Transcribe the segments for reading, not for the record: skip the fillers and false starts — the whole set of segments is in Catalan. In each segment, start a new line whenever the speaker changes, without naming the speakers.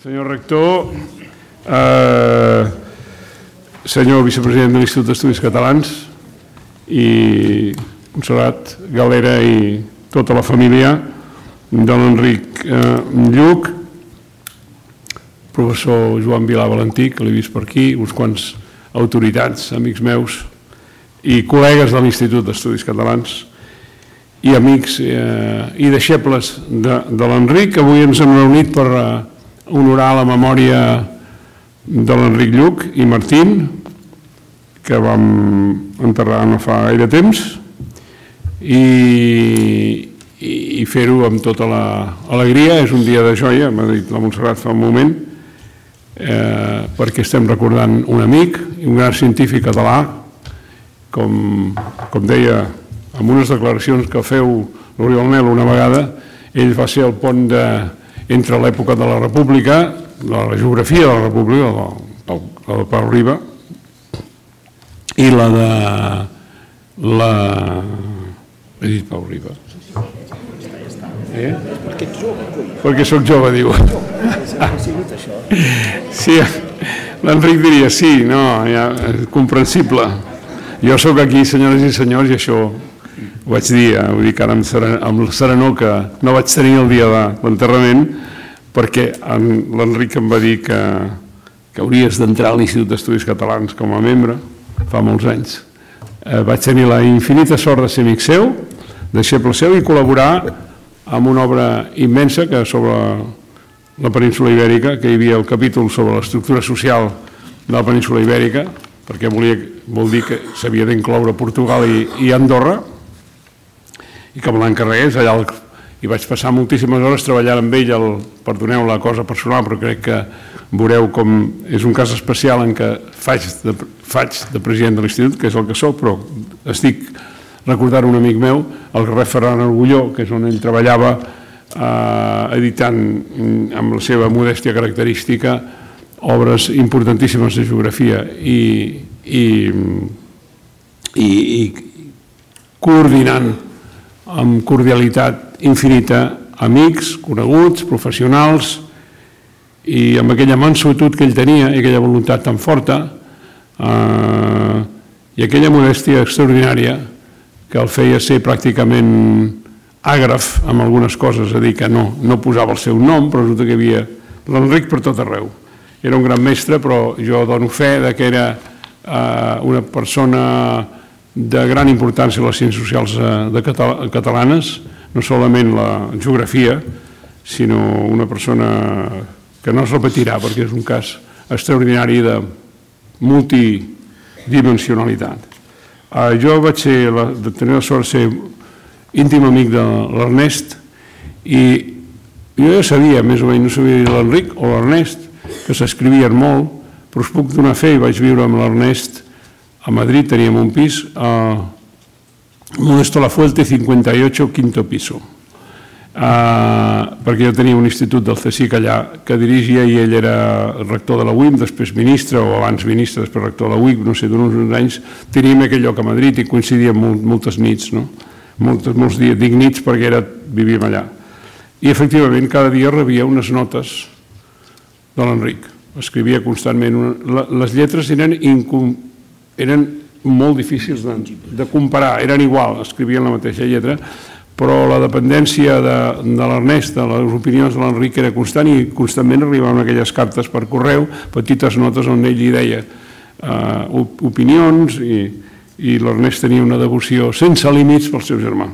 Senyor rector, senyor vicepresident de l'Institut d'Estudis Catalans i Montserrat Galera i tota la família de l'Enric Lluch, professor Joan Vilà Valentí, que l'he vist per aquí, uns quants autoritats, amics meus i col·legues de l'Institut d'Estudis Catalans i amics i deixebles de l'Enric. Avui ens hem reunit per honorar la memòria de l'Enric Lluch i Martín, que vam enterrar no fa gaire temps, i fer-ho amb tota l'alegria. És un dia de joia, m'ha dit la Montserrat fa un moment, perquè estem recordant un amic i un gran científic català, com deia en unes declaracions que feu l'Oriol Nel una vegada. Ell va ser el pont entre l'època de la República, la geografia de la República, la de Pau Riba, i la de la... He dit Pau Riba. Perquè soc jove, diu. Sí, l'Enric diria sí, no, comprensible. Jo soc aquí, senyores i senyors, i això ho vaig dir, vull dir que ara amb la serenor que no vaig tenir el dia de l'enterrament, perquè l'Enric em va dir que hauries d'entrar a l'Institut d'Estudis Catalans com a membre, fa molts anys. Vaig tenir la infinita sort de ser amic seu, deixeble seu, i col·laborar amb una obra immensa que sobre la península Ibèrica, que hi havia el capítol sobre l'estructura social de la península Ibèrica, perquè vol dir que s'havia d'incloure Portugal i Andorra, i que me l'encarregués allà, i vaig passar moltíssimes hores treballant amb ell, perdoneu la cosa personal, però crec que veureu com és un cas especial en què faig de president de l'Institut, que és el que soc, però estic recordant un amic meu, el carrer Ferran Argulló, que és on ell treballava, editant amb la seva modèstia característica obres importantíssimes de geografia i coordinant amb cordialitat infinita amics, coneguts, professionals, i amb aquella mansuetud que ell tenia i aquella voluntat tan forta i aquella modèstia extraordinària que el feia ser pràcticament àgraf amb algunes coses, és a dir, que no posava el seu nom, però resulta que hi havia l'Enric per tot arreu. Era un gran mestre, però jo dono fe que era una persona de gran importància a les ciències socials catalanes, no solament la geografia, sinó una persona que no es repetirà, perquè és un cas extraordinari de multidimensionalitat. Jo vaig tenir la sort de ser íntim amic de l'Ernest, i jo ja sabia, més o menys, no sabia dir l'Enric o l'Ernest, que s'escrivien molt, però us puc donar fe, i vaig viure amb l'Ernest a Madrid, teníem un pis, a Modesto Lafuente 58, quinto piso, perquè jo tenia un institut del CSIC allà que dirigia, i ell era rector de la UIM, després ministre, o abans ministre, després rector de la UIM, no sé, durant uns anys teníem aquell lloc a Madrid i coincidíem moltes nits, molts dies, dic nits perquè vivíem allà. I efectivament cada dia rebia unes notes de l'Enric, escrivia constantment. Les lletres eren molt difícils de comparar, eren igual, escrivien la mateixa lletra, però la dependència de l'Ernest, de les opinions de l'Enric era constant, i constantment arribaven aquelles cartes per correu, petites notes on ell hi deia opinions, i l'Ernest tenia una devoció sense límits pel seu germà.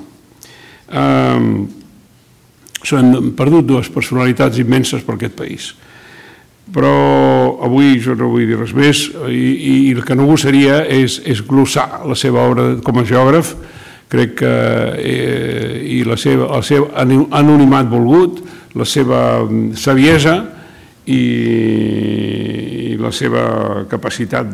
S'han perdut dues personalitats immenses per aquest país. Però avui jo no vull dir res més, i el que no gosaria és glossar la seva obra com a geògraf. Crec que el seu anonimat volgut, la seva saviesa i la seva capacitat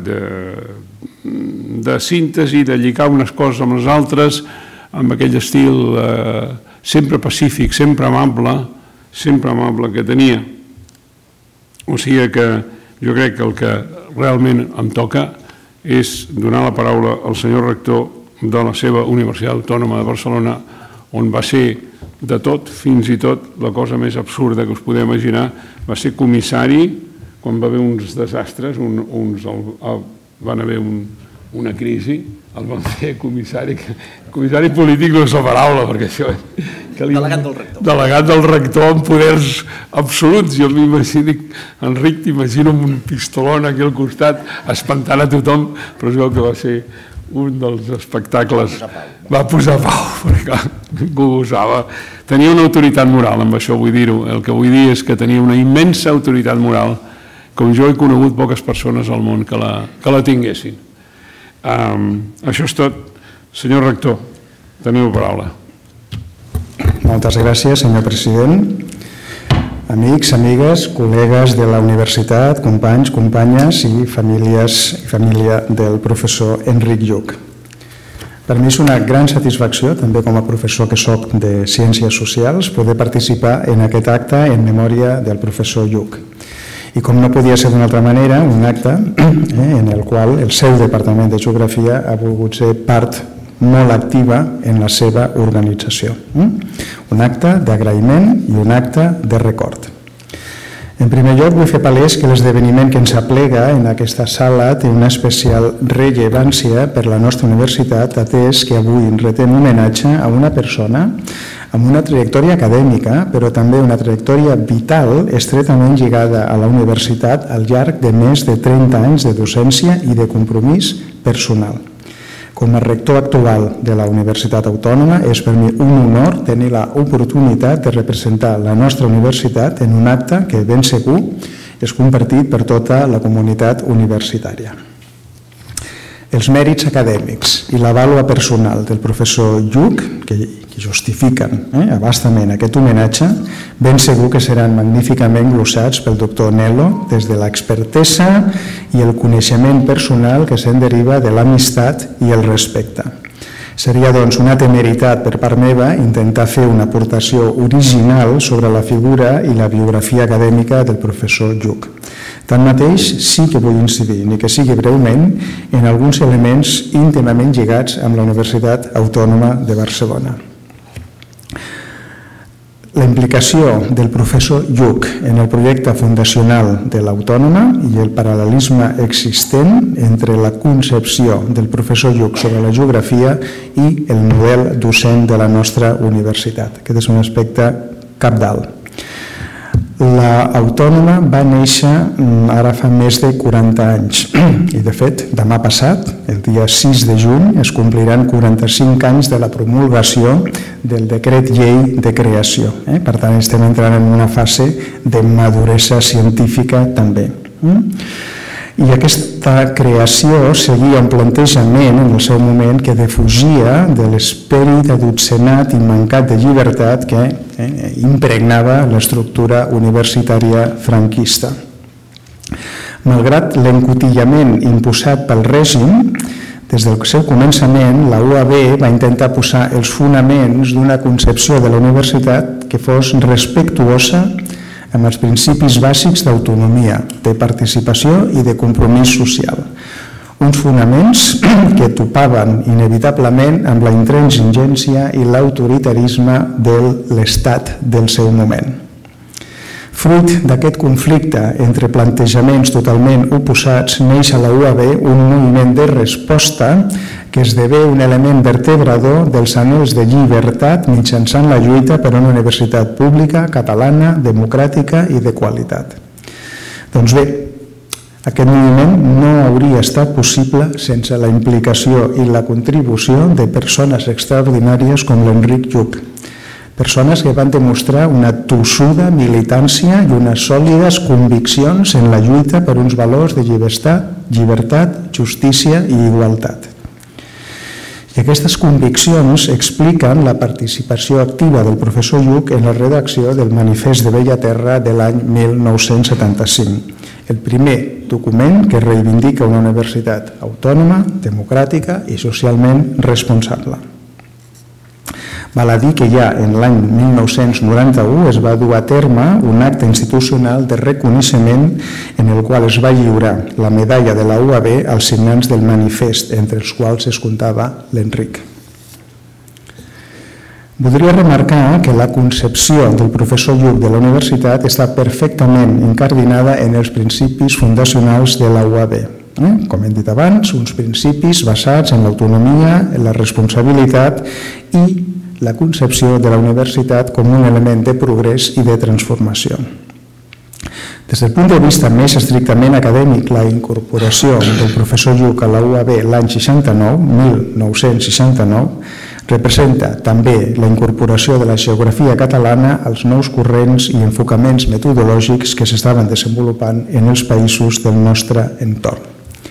de síntesi, de lligar unes coses amb les altres, amb aquell estil sempre pacífic, sempre amable que tenia. O sigui que jo crec que el que realment em toca és donar la paraula al senyor rector de la seva Universitat Autònoma de Barcelona, on va ser de tot, fins i tot la cosa més absurda que us podeu imaginar, va ser comissari quan va haver uns desastres, van haver una crisi, el van fer comissari polític no és la paraula, perquè això és...
Delegat del rector.
Delegat del rector amb poders absoluts. Jo m'imagino, Enric, t'imagino amb un pistolón aquí al costat, espantant a tothom, però es veu que va ser un dels espectacles. Va posar pau, perquè ningú gosava. Tenia una autoritat moral, amb això vull dir-ho. El que vull dir és que tenia una immensa autoritat moral, com jo he conegut poques persones al món que la tinguessin. Això és tot. Senyor rector, teniu paraula.
Moltes gràcies, senyor president. Amics, amigues, col·legues de la universitat, companys, companyes i família del professor Enric Lluch. Per mi és una gran satisfacció, també com a professor que soc de Ciències Socials, poder participar en aquest acte en memòria del professor Lluch. I com no podia ser d'una altra manera, un acte en el qual el seu Departament de Geografia ha volgut ser part molt activa en la seva organització. Un acte d'agraïment i un acte de record. En primer lloc, vull fer palès que l'esdeveniment que ens aplega en aquesta sala té una especial rellevància per la nostra universitat, atès que avui retem homenatge a una persona amb una trajectòria acadèmica, però també una trajectòria vital estretament lligada a la universitat al llarg de més de 30 anys de docència i de compromís personal. Com a rector actual de la Universitat Autònoma, és per mi un honor tenir l'oportunitat de representar la nostra universitat en un acte que ben segur és compartit per tota la comunitat universitària. Els mèrits acadèmics i la vàlua personal del professor Lluch, que justifiquen abastament aquest homenatge, ben segur que seran magníficament glossats pel doctor Nel·lo des de l'expertesa i el coneixement personal que se'n deriva de l'amistat i el respecte. Seria, doncs, una temeritat per part meva intentar fer una aportació original sobre la figura i la biografia acadèmica del professor Lluch. Tanmateix, sí que vull incidir, ni que sigui breument, en alguns elements íntimament lligats amb la Universitat Autònoma de Barcelona. La implicació del professor Lluch en el projecte fundacional de l'Autònoma i el paral·lelisme existent entre la concepció del professor Lluch sobre la geografia i el model docent de la nostra universitat. Aquest és un aspecte cabdal. L'Autònoma va néixer ara fa més de 40 anys i, de fet, demà passat, el dia 6 de juny, es compliran 45 anys de la promulgació del decret llei de creació. Per tant, estem entrant en una fase de maduresa científica també. I aquesta creació seguia un plantejament en el seu moment que defugia de l'esperit adotzenat i mancat de llibertat que impregnava l'estructura universitària franquista. Malgrat l'encotillament imposat pel règim, des del seu començament, la UAB va intentar posar els fonaments d'una concepció de la universitat que fos respectuosa amb els principis bàsics d'autonomia, de participació i de compromís social. Uns fonaments que topaven inevitablement amb la intransigència i l'autoritarisme de l'Estat del seu moment. Fruit d'aquest conflicte entre plantejaments totalment oposats, neix a la UAB un moviment de resposta que esdevé un element vertebrador dels anhels de llibertat mitjançant la lluita per una universitat pública, catalana, democràtica i de qualitat. Doncs bé, aquest moviment no hauria estat possible sense la implicació i la contribució de persones extraordinàries com l'Enric Lluch, persones que van demostrar una tossuda militància i unes sòlides conviccions en la lluita per uns valors de llibertat, justícia i igualtat. I aquestes conviccions expliquen la participació activa del professor Lluch en la redacció del Manifest de Bellaterra de l'any 1975, el primer document que reivindica una universitat autònoma, democràtica i socialment responsable. Val a dir que ja en l'any 1991 es va dur a terme un acte institucional de reconeixement en el qual es va lliurar la medalla de la UAB als signants del manifest, entre els quals es comptava l'Enric. Voldria remarcar que la concepció del professor Lluch de la universitat està perfectament incardinada en els principis fundacionals de la UAB. Com hem dit abans, uns principis basats en l'autonomia, en la responsabilitat i la concepció de la universitat com un element de progrés i de transformació. Des del punt de vista més estrictament acadèmic, la incorporació del professor Lluch a la UAB l'any 1969, representa també la incorporació de la geografia catalana als nous corrents i enfocaments metodològics que s'estaven desenvolupant en els països del nostre entorn.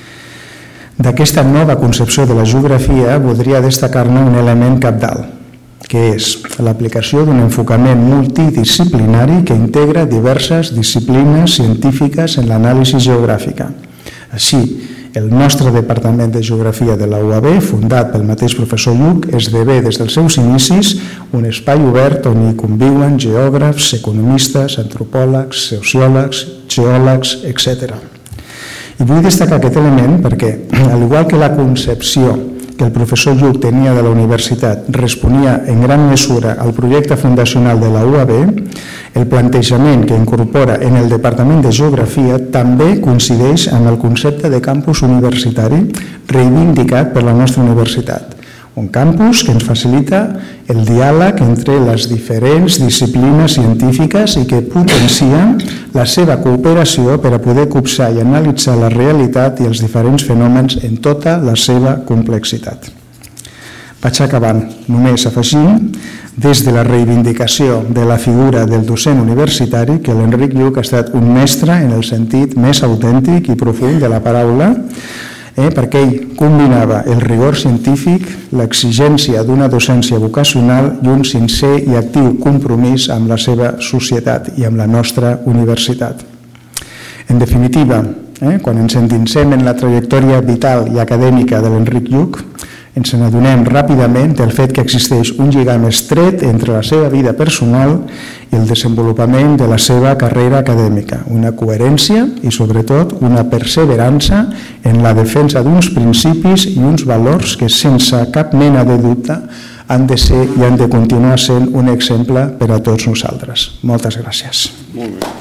D'aquesta nova concepció de la geografia voldria destacar-ne un element cabdal, que és l'aplicació d'un enfocament multidisciplinari que integra diverses disciplines científiques en l'anàlisi geogràfica. Així, el nostre Departament de Geografia de la UAB, fundat pel mateix professor Lluch, esdevé des dels seus inicis un espai obert on hi conviuen geògrafs, economistes, antropòlegs, sociòlegs, geòlegs, etc. I vull destacar aquest element perquè, al igual que la concepció que el professor Lluch tenia de la universitat responia en gran mesura al projecte fundacional de la UAB, el plantejament que incorpora en el Departament de Geografia també coincideix amb el concepte de campus universitari reivindicat per la nostra universitat. Un campus que ens facilita el diàleg entre les diferents disciplines científiques i que potencia la seva cooperació per a poder copsar i analitzar la realitat i els diferents fenòmens en tota la seva complexitat. Vaig acabant només afegint, des de la reivindicació de la figura del docent universitari, que l'Enric Lluch ha estat un mestre en el sentit més autèntic i profund de la paraula, perquè ell combinava el rigor científic, l'exigència d'una docència vocacional i un sincer i actiu compromís amb la seva societat i amb la nostra universitat. En definitiva, quan ens endinsem en la trajectòria vital i acadèmica de l'Enric Lluch, ens n'adonem ràpidament del fet que existeix un lligam estret entre la seva vida personal i el desenvolupament de la seva carrera acadèmica, una coherència i, sobretot, una perseverança en la defensa d'uns principis i uns valors que, sense cap mena de dubte, han de ser i han de continuar sent un exemple per a tots nosaltres. Moltes gràcies.
Molt bé.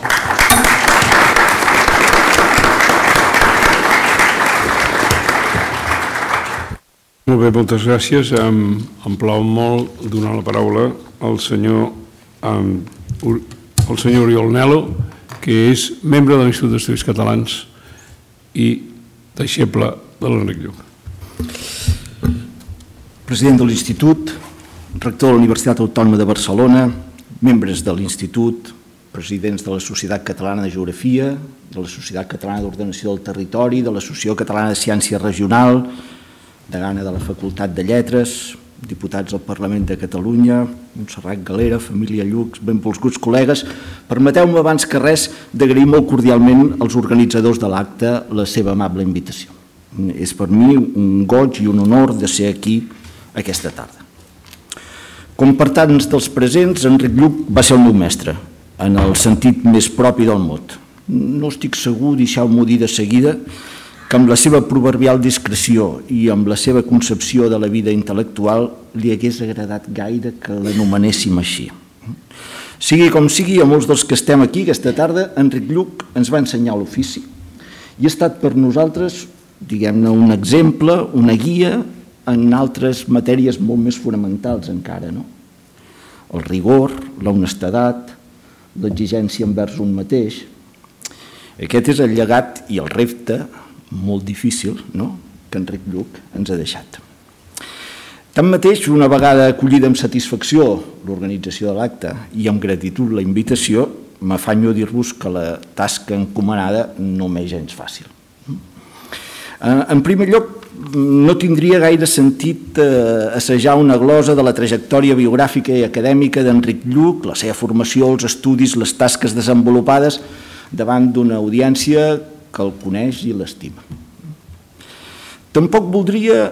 Molt bé, moltes gràcies. Em plau molt donar la paraula al senyor Oriol Nel·lo, que és membre de l'Institut d'Estudis Catalans i deixeble de l'Enric Lluch.
President de l'Institut, rector de la Universitat Autònoma de Barcelona, membres de l'Institut, presidents de la Societat Catalana de Geografia, de la Societat Catalana d'Ordenació del Territori, de l'Associació Catalana de Ciència Regional, degana de la Facultat de Lletres, diputats al Parlament de Catalunya, Montserrat Galera, família Lluch, benvolguts col·legues, permeteu-me abans que res d'agrair molt cordialment als organitzadors de l'acte la seva amable invitació. És per mi un goig i un honor de ser aquí aquesta tarda. Com per tants dels presents, Enric Lluch va ser el meu mestre, en el sentit més propi del mot. No estic segur, deixeu-m'ho dir de seguida, que amb la seva proverbial discreció i amb la seva concepció de la vida intel·lectual li hagués agradat gaire que l'anomenéssim així. Sigui com sigui, a molts dels que estem aquí aquesta tarda, Enric Lluch ens va ensenyar l'ofici i ha estat per nosaltres, diguem-ne, un exemple, una guia en altres matèries molt més fonamentals encara, no? El rigor, l'honestedat, l'exigència envers un mateix. Aquest és el llegat i el repte molt difícil, no?, que Enric Lluch ens ha deixat. Tanmateix, una vegada acollida amb satisfacció l'organització de l'acte i amb gratitud la invitació, m'afanyo a dir-vos que la tasca encomanada no m'és gens fàcil. En primer lloc, no tindria gaire sentit assajar una glosa de la trajectòria biogràfica i acadèmica d'Enric Lluch, la seva formació, els estudis, les tasques desenvolupades davant d'una audiència que el coneix i l'estima. Tampoc voldria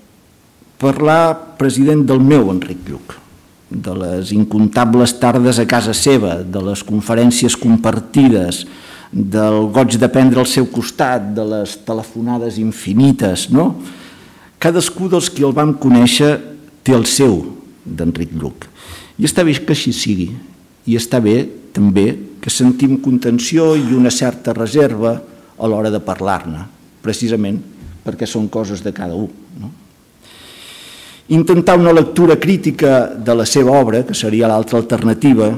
parlar, president, del meu Enric Lluch, de les incomptables tardes a casa seva, de les conferències compartides, del goig d'aprendre al seu costat, de les telefonades infinites, no? Cadascú dels que el vam conèixer té el seu d'Enric Lluch. I està bé que així sigui, i està bé també que sentim contenció i una certa reserva a l'hora de parlar-ne, precisament perquè són coses de cada un. Intentar una lectura crítica de la seva obra, que seria l'altra alternativa,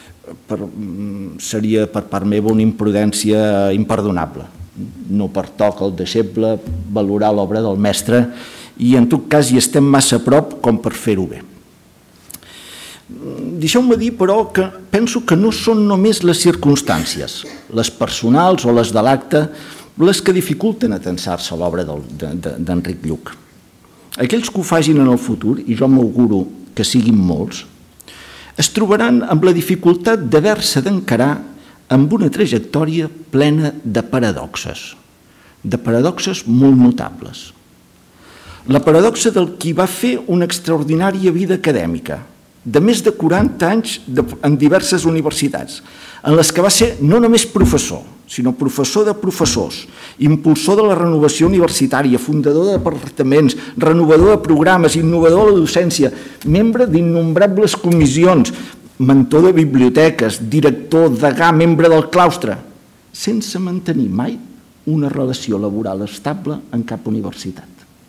seria per part meva una imprudència imperdonable. No pertoca al deixeble valorar l'obra del mestre i en tot cas hi estem massa a prop com per fer-ho bé. Deixeu-me dir, però, que penso que no són només les circumstàncies, les personals o les de l'acte, les que dificulten atensar-se a l'obra d'Enric Lluch. Aquells que ho facin en el futur, i jo m'auguro que siguin molts, es trobaran amb la dificultat d'haver-se d'encarar amb una trajectòria plena de paradoxes molt notables. La paradoxa del qui va fer una extraordinària vida acadèmica, de més de 40 anys en diverses universitats, en les que va ser no només professor, sinó professor de professors, impulsor de la renovació universitària, fundador de departaments, renovador de programes, innovador de la docència, membre d'innombrables comissions, mentor de biblioteques, director, degà, membre del claustre, sense mantenir mai una relació laboral estable en cap universitat.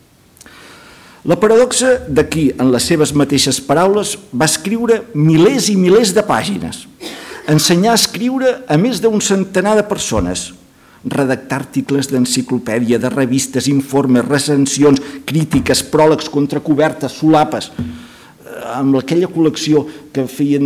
La paradoxa de qui, en les seves mateixes paraules, va escriure milers i milers de pàgines, ensenyar a escriure a més d'un centenar de persones, redactar articles d'enciclopèdia, de revistes, informes, recensions, crítiques, pròlegs, contracobertes, solapes, amb aquella col·lecció que feien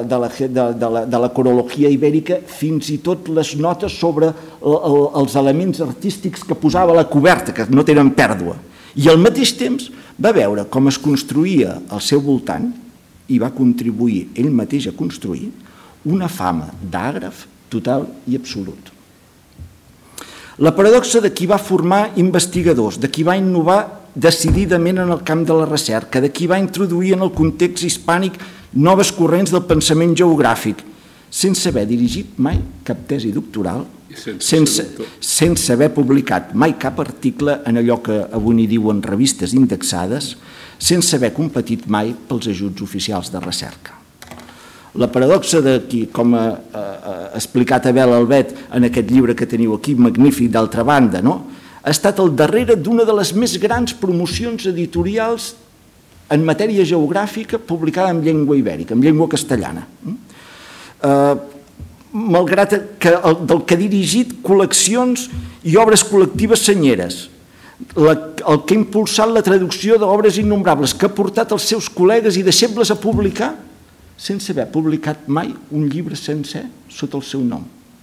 de la corologia ibèrica, fins i tot les notes sobre els elements artístics que posava a la coberta, que no tenen pèrdua. I al mateix temps va veure com es construïa al seu voltant i va contribuir ell mateix a construir una fama d'àgraf total i absolut. La paradoxa de qui va formar investigadors, de qui va innovar decididament en el camp de la recerca, de qui va introduir en el context hispànic noves corrents del pensament geogràfic, sense haver dirigit mai cap tesi doctoral, sense haver publicat mai cap article en allò que avui n'hi diuen revistes indexades, sense haver competit mai pels ajuts oficials de recerca. La paradoxa de qui, com ha explicat Abel Albet en aquest llibre que teniu aquí, magnífic d'altra banda, ha estat al darrere d'una de les més grans promocions editorials en matèria geogràfica publicada en llengua ibèrica, en llengua castellana. Malgrat del que ha dirigit col·leccions i obres col·lectives senyeres, el que ha impulsat la traducció d'obres innombrables, que ha portat els seus col·legues i deixebles a publicar sense haver publicat mai un llibre sencer sota el seu nom.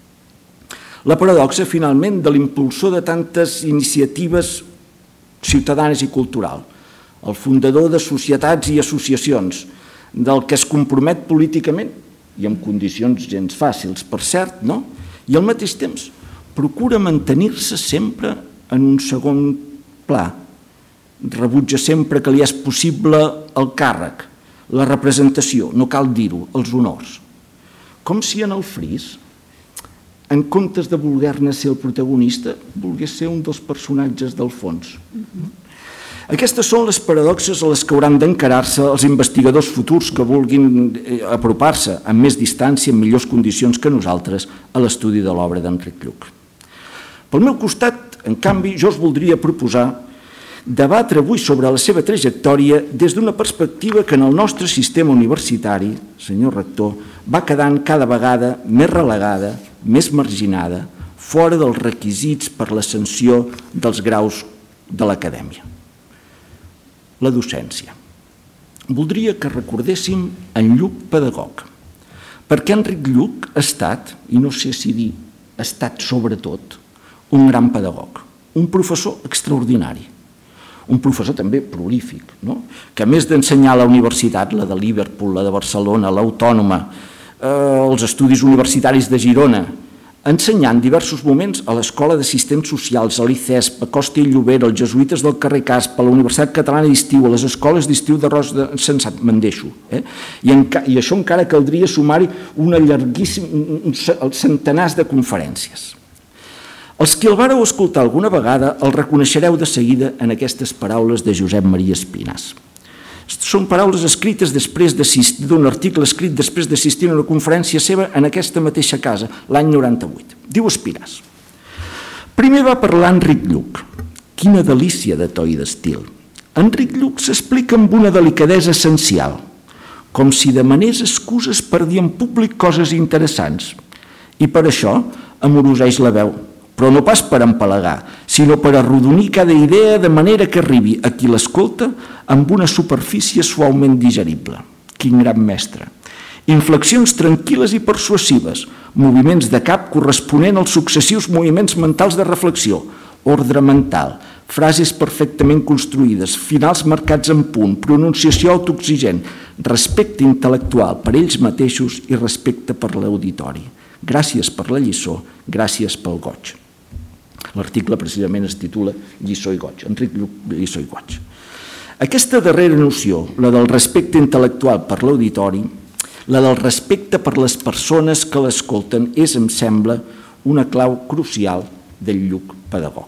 La paradoxa, finalment, de l'impulsor de tantes iniciatives ciutadanes i culturals, el fundador de societats i associacions, del que es compromet políticament, i en condicions gens fàcils, per cert, i al mateix temps procura mantenir-se sempre en un segon pla, rebutja sempre que li és possible el càrrec, la representació, no cal dir-ho, els honors. Com si en el fris, en comptes de voler-ne ser el protagonista, volgués ser un dels personatges del fons. Aquestes són les paradoxes a les que hauran d'encarar-se els investigadors futurs que vulguin apropar-se amb més distància, en millors condicions que nosaltres, a l'estudi de l'obra d'Enric Lluch. Pel meu costat, en canvi, jo us voldria proposar debatre avui sobre la seva trajectòria des d'una perspectiva que en el nostre sistema universitari, senyor rector, va quedant cada vegada més relegada, més marginada, fora dels requisits per l'ascensió dels graus de l'acadèmia. La docència. Voldria que recordéssim en Lluch pedagog, perquè Enric Lluch ha estat, i no sé si dir ha estat sobretot, un gran pedagog, un professor extraordinari, un professor també prolífic, que a més d'ensenyar a la universitat, la de Liverpool, la de Barcelona, l'Autònoma, els estudis universitaris de Girona, ensenyar en diversos moments a l'Escola d'Assistents Socials, a l'ICESP, a Costa i Llobera, als Jesuïtes del carrer Casp, a la Universitat Catalana d'Estiu, a les escoles d'estiu de Ros de Sensat, me'n deixo. I això encara caldria sumar-hi centenars de conferències. Els que el vareu escoltar alguna vegada el reconeixereu de seguida en aquestes paraules de Josep Maria Espinàs. Són paraules escrites després d'un article escrit després d'assistir a una conferència seva en aquesta mateixa casa, l'any 98. Diu Espiràs: primer va parlar Enric Lluch. Quina delícia de to i d'estil. Enric Lluch s'explica amb una delicadesa essencial, com si demanés excuses per dir en públic coses interessants, i per això amoroseix la veu, però no pas per empalagar, sinó per arrodonir cada idea de manera que arribi a qui l'escolta amb una superfície suaument digerible. Quin gran mestre! Inflexions tranquil·les i persuasives, moviments de cap corresponent als successius moviments mentals de reflexió, ordre mental, frases perfectament construïdes, finals marcats en punt, pronunciació autoexigent, respecte intel·lectual per ells mateixos i respecte per l'auditori. Gràcies per la lliçó, gràcies pel goig. L'article precisament es titula Lliçó i goig, Enric Lluch, Lliçó i goig. Aquesta darrera noció, la del respecte intel·lectual per l'auditori, la del respecte per les persones que l'escolten, és, em sembla, una clau crucial del Lluch pedagog.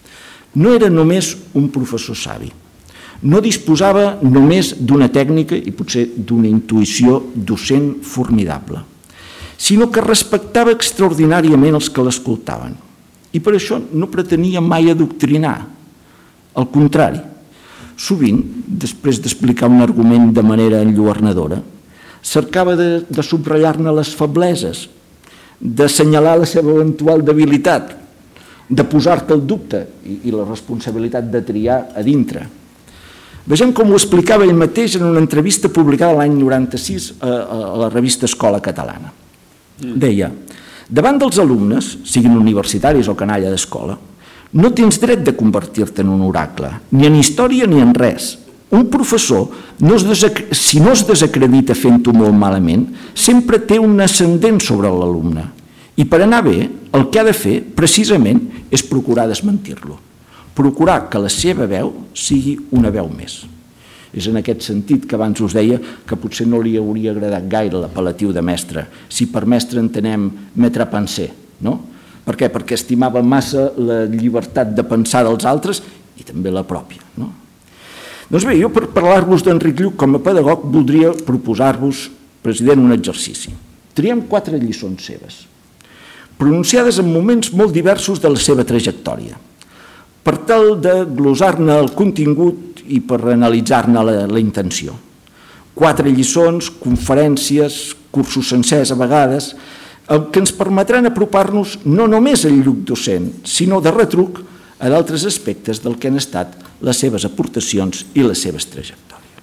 No era només un professor savi, no disposava només d'una tècnica i potser d'una intuïció docent formidable, sinó que respectava extraordinàriament els que l'escoltaven. I per això no pretenia mai adoctrinar. Al contrari, sovint, després d'explicar un argument de manera enlluernadora, cercava de subratllar-ne les febleses, d'assenyalar la seva eventual debilitat, de posar-te el dubte i la responsabilitat de triar a dintre. Vegem com ho explicava ell mateix en una entrevista publicada l'any 96 a la revista Escola Catalana. Deia: davant dels alumnes, siguin universitaris o canalla d'escola, no tens dret de convertir-te en un oracle, ni en història ni en res. Un professor, si no es desacredita fent-ho molt malament, sempre té un ascendent sobre l'alumne. I per anar bé, el que ha de fer, precisament, és procurar desmentir-lo. Procurar que la seva veu sigui una veu més. És en aquest sentit que abans us deia que potser no li hauria agradat gaire l'apel·latiu de mestre, si per mestre entenem maître à penser, no? Per què? Perquè estimava massa la llibertat de pensar dels altres i també la pròpia, no? Doncs bé, jo per parlar-vos d'Enric Lluch com a pedagog voldria proposar-vos, president, un exercici. Triem 4 lliçons seves, pronunciades en moments molt diversos de la seva trajectòria, per tal de glosar-ne el contingut i per analitzar-ne la intenció. 4 lliçons, conferències, cursos sencers a vegades, que ens permetran apropar-nos no només al Lluch docent, sinó de retruc a d'altres aspectes del que han estat les seves aportacions i les seves trajectòries.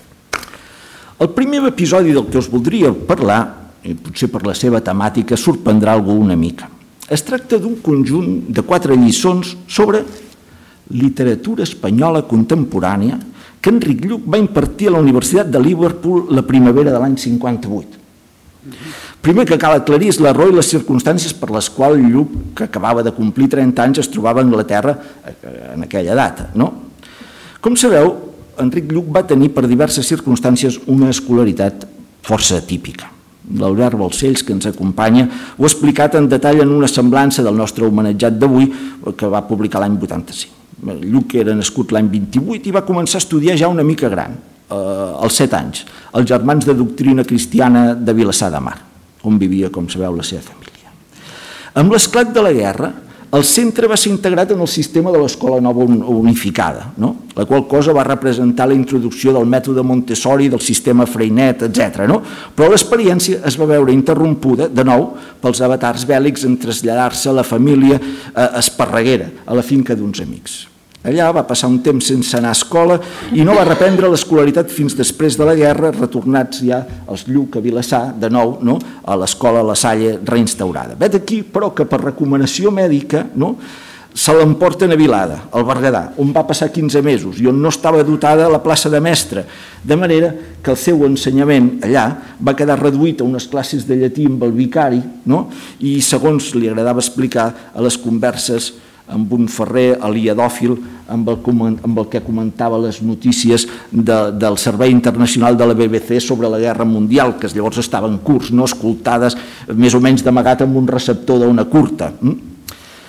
El primer episodi del que us voldria parlar, i potser per la seva temàtica sorprendrà algú una mica. Es tracta d'un conjunt de 4 lliçons sobre literatura espanyola contemporània que Enric Lluch va impartir a la Universitat de Liverpool la primavera de l'any 58. Primer que cal aclarir és l'error i les circumstàncies per les quals Lluch, que acabava de complir 30 anys, es trobava a Anglaterra en aquella data, no? Com sabeu, Enric Lluch va tenir per diverses circumstàncies una escolaritat força atípica. L'Albert Balcells, que ens acompanya, ho ha explicat en detall en una semblança del nostre homenatjat d'avui, que va publicar l'any 85. Lluch era nascut l'any 28 i va començar a estudiar ja una mica gran, als 7 anys, als Germans de Doctrina Cristiana de Vilassar de Mar, on vivia, com sabeu, la seva família. Amb l'esclat de la guerra, el centre va ser integrat en el sistema de l'Escola Nova Unificada, la qual cosa va representar la introducció del mètode Montessori, del sistema Freinet, etc. Però l'experiència es va veure interrompuda, de nou, pels avatars bèl·lics en traslladar-se a la família Esparreguera, a la finca d'uns amics. Allà va passar un temps sense anar a escola i no va reprendre l'escolaritat fins després de la guerra, retornats ja els Lluch a Vilassar, de nou, a l'escola La Salle reinstaurada. Vet aquí, però, que per recomanació mèdica se l'emporten a Vilada, al Berguedà, on va passar 15 mesos i on no estava dotada la plaça de mestre, de manera que el seu ensenyament allà va quedar reduït a unes classes de llatí amb el vicari i, segons li agradava explicar a les converses amb un ferrer aliadòfil amb el que comentava les notícies del Servei Internacional de la BBC sobre la Guerra Mundial, que llavors estava en curs, escoltades més o menys d'amagat amb un receptor d'ona curta.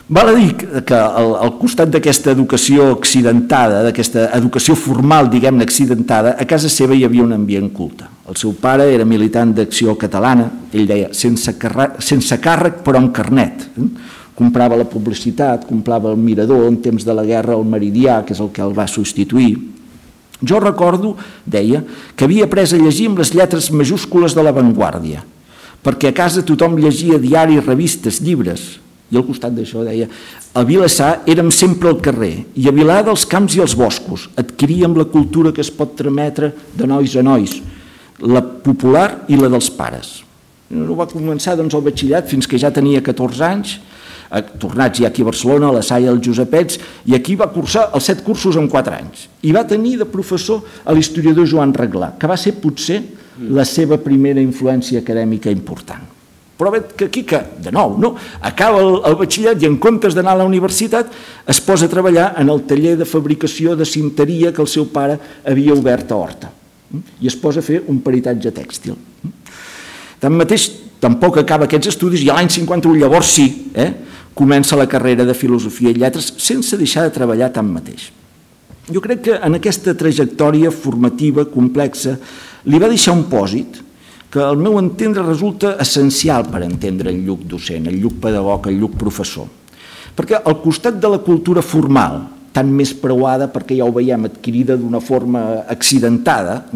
Val a dir que al costat d'aquesta educació accidentada, d'aquesta educació formal, diguem-ne, accidentada, a casa seva hi havia un ambient culte. El seu pare era militant d'Acció Catalana, ell deia, sense càrrec però amb carnet. Comprava la publicitat, comprava el Mirador, en temps de la guerra el Meridià, que és el que el va substituir. Jo recordo, deia, que havia après a llegir amb les lletres majúscules de La Vanguardia, perquè a casa tothom llegia diaris, revistes, llibres. I al costat d'això deia, a Vilassar érem sempre al carrer i a Vilar dels camps i els boscos adquiríem la cultura que es pot trametre de nois a nois, la popular i la dels pares. No va començar al batxillerat fins que ja tenia 14 anys, tornats ja aquí a Barcelona, a la Salle dels Josepets, i aquí va cursar els 7 cursos en 4 anys. I va tenir de professor a l'historiador Joan Reglà, que va ser potser la seva primera influència acadèmica important. Però que aquí, de nou, acaba el batxillerat i en comptes d'anar a la universitat es posa a treballar en el taller de fabricació de cinteria que el seu pare havia obert a Horta i es posa a fer un peritatge tèxtil. Tanmateix, tampoc acaba aquests estudis i l'any 51, llavors sí, comença la carrera de Filosofia i Lletres sense deixar de treballar tanmateix. Jo crec que en aquesta trajectòria formativa complexa li va deixar un pòsit que al meu entendre resulta essencial per entendre el lluc docent, el lluc pedagog, el lluc professor. Perquè al costat de la cultura formal, tan més preuada perquè ja ho veiem adquirida d'una forma accidentada,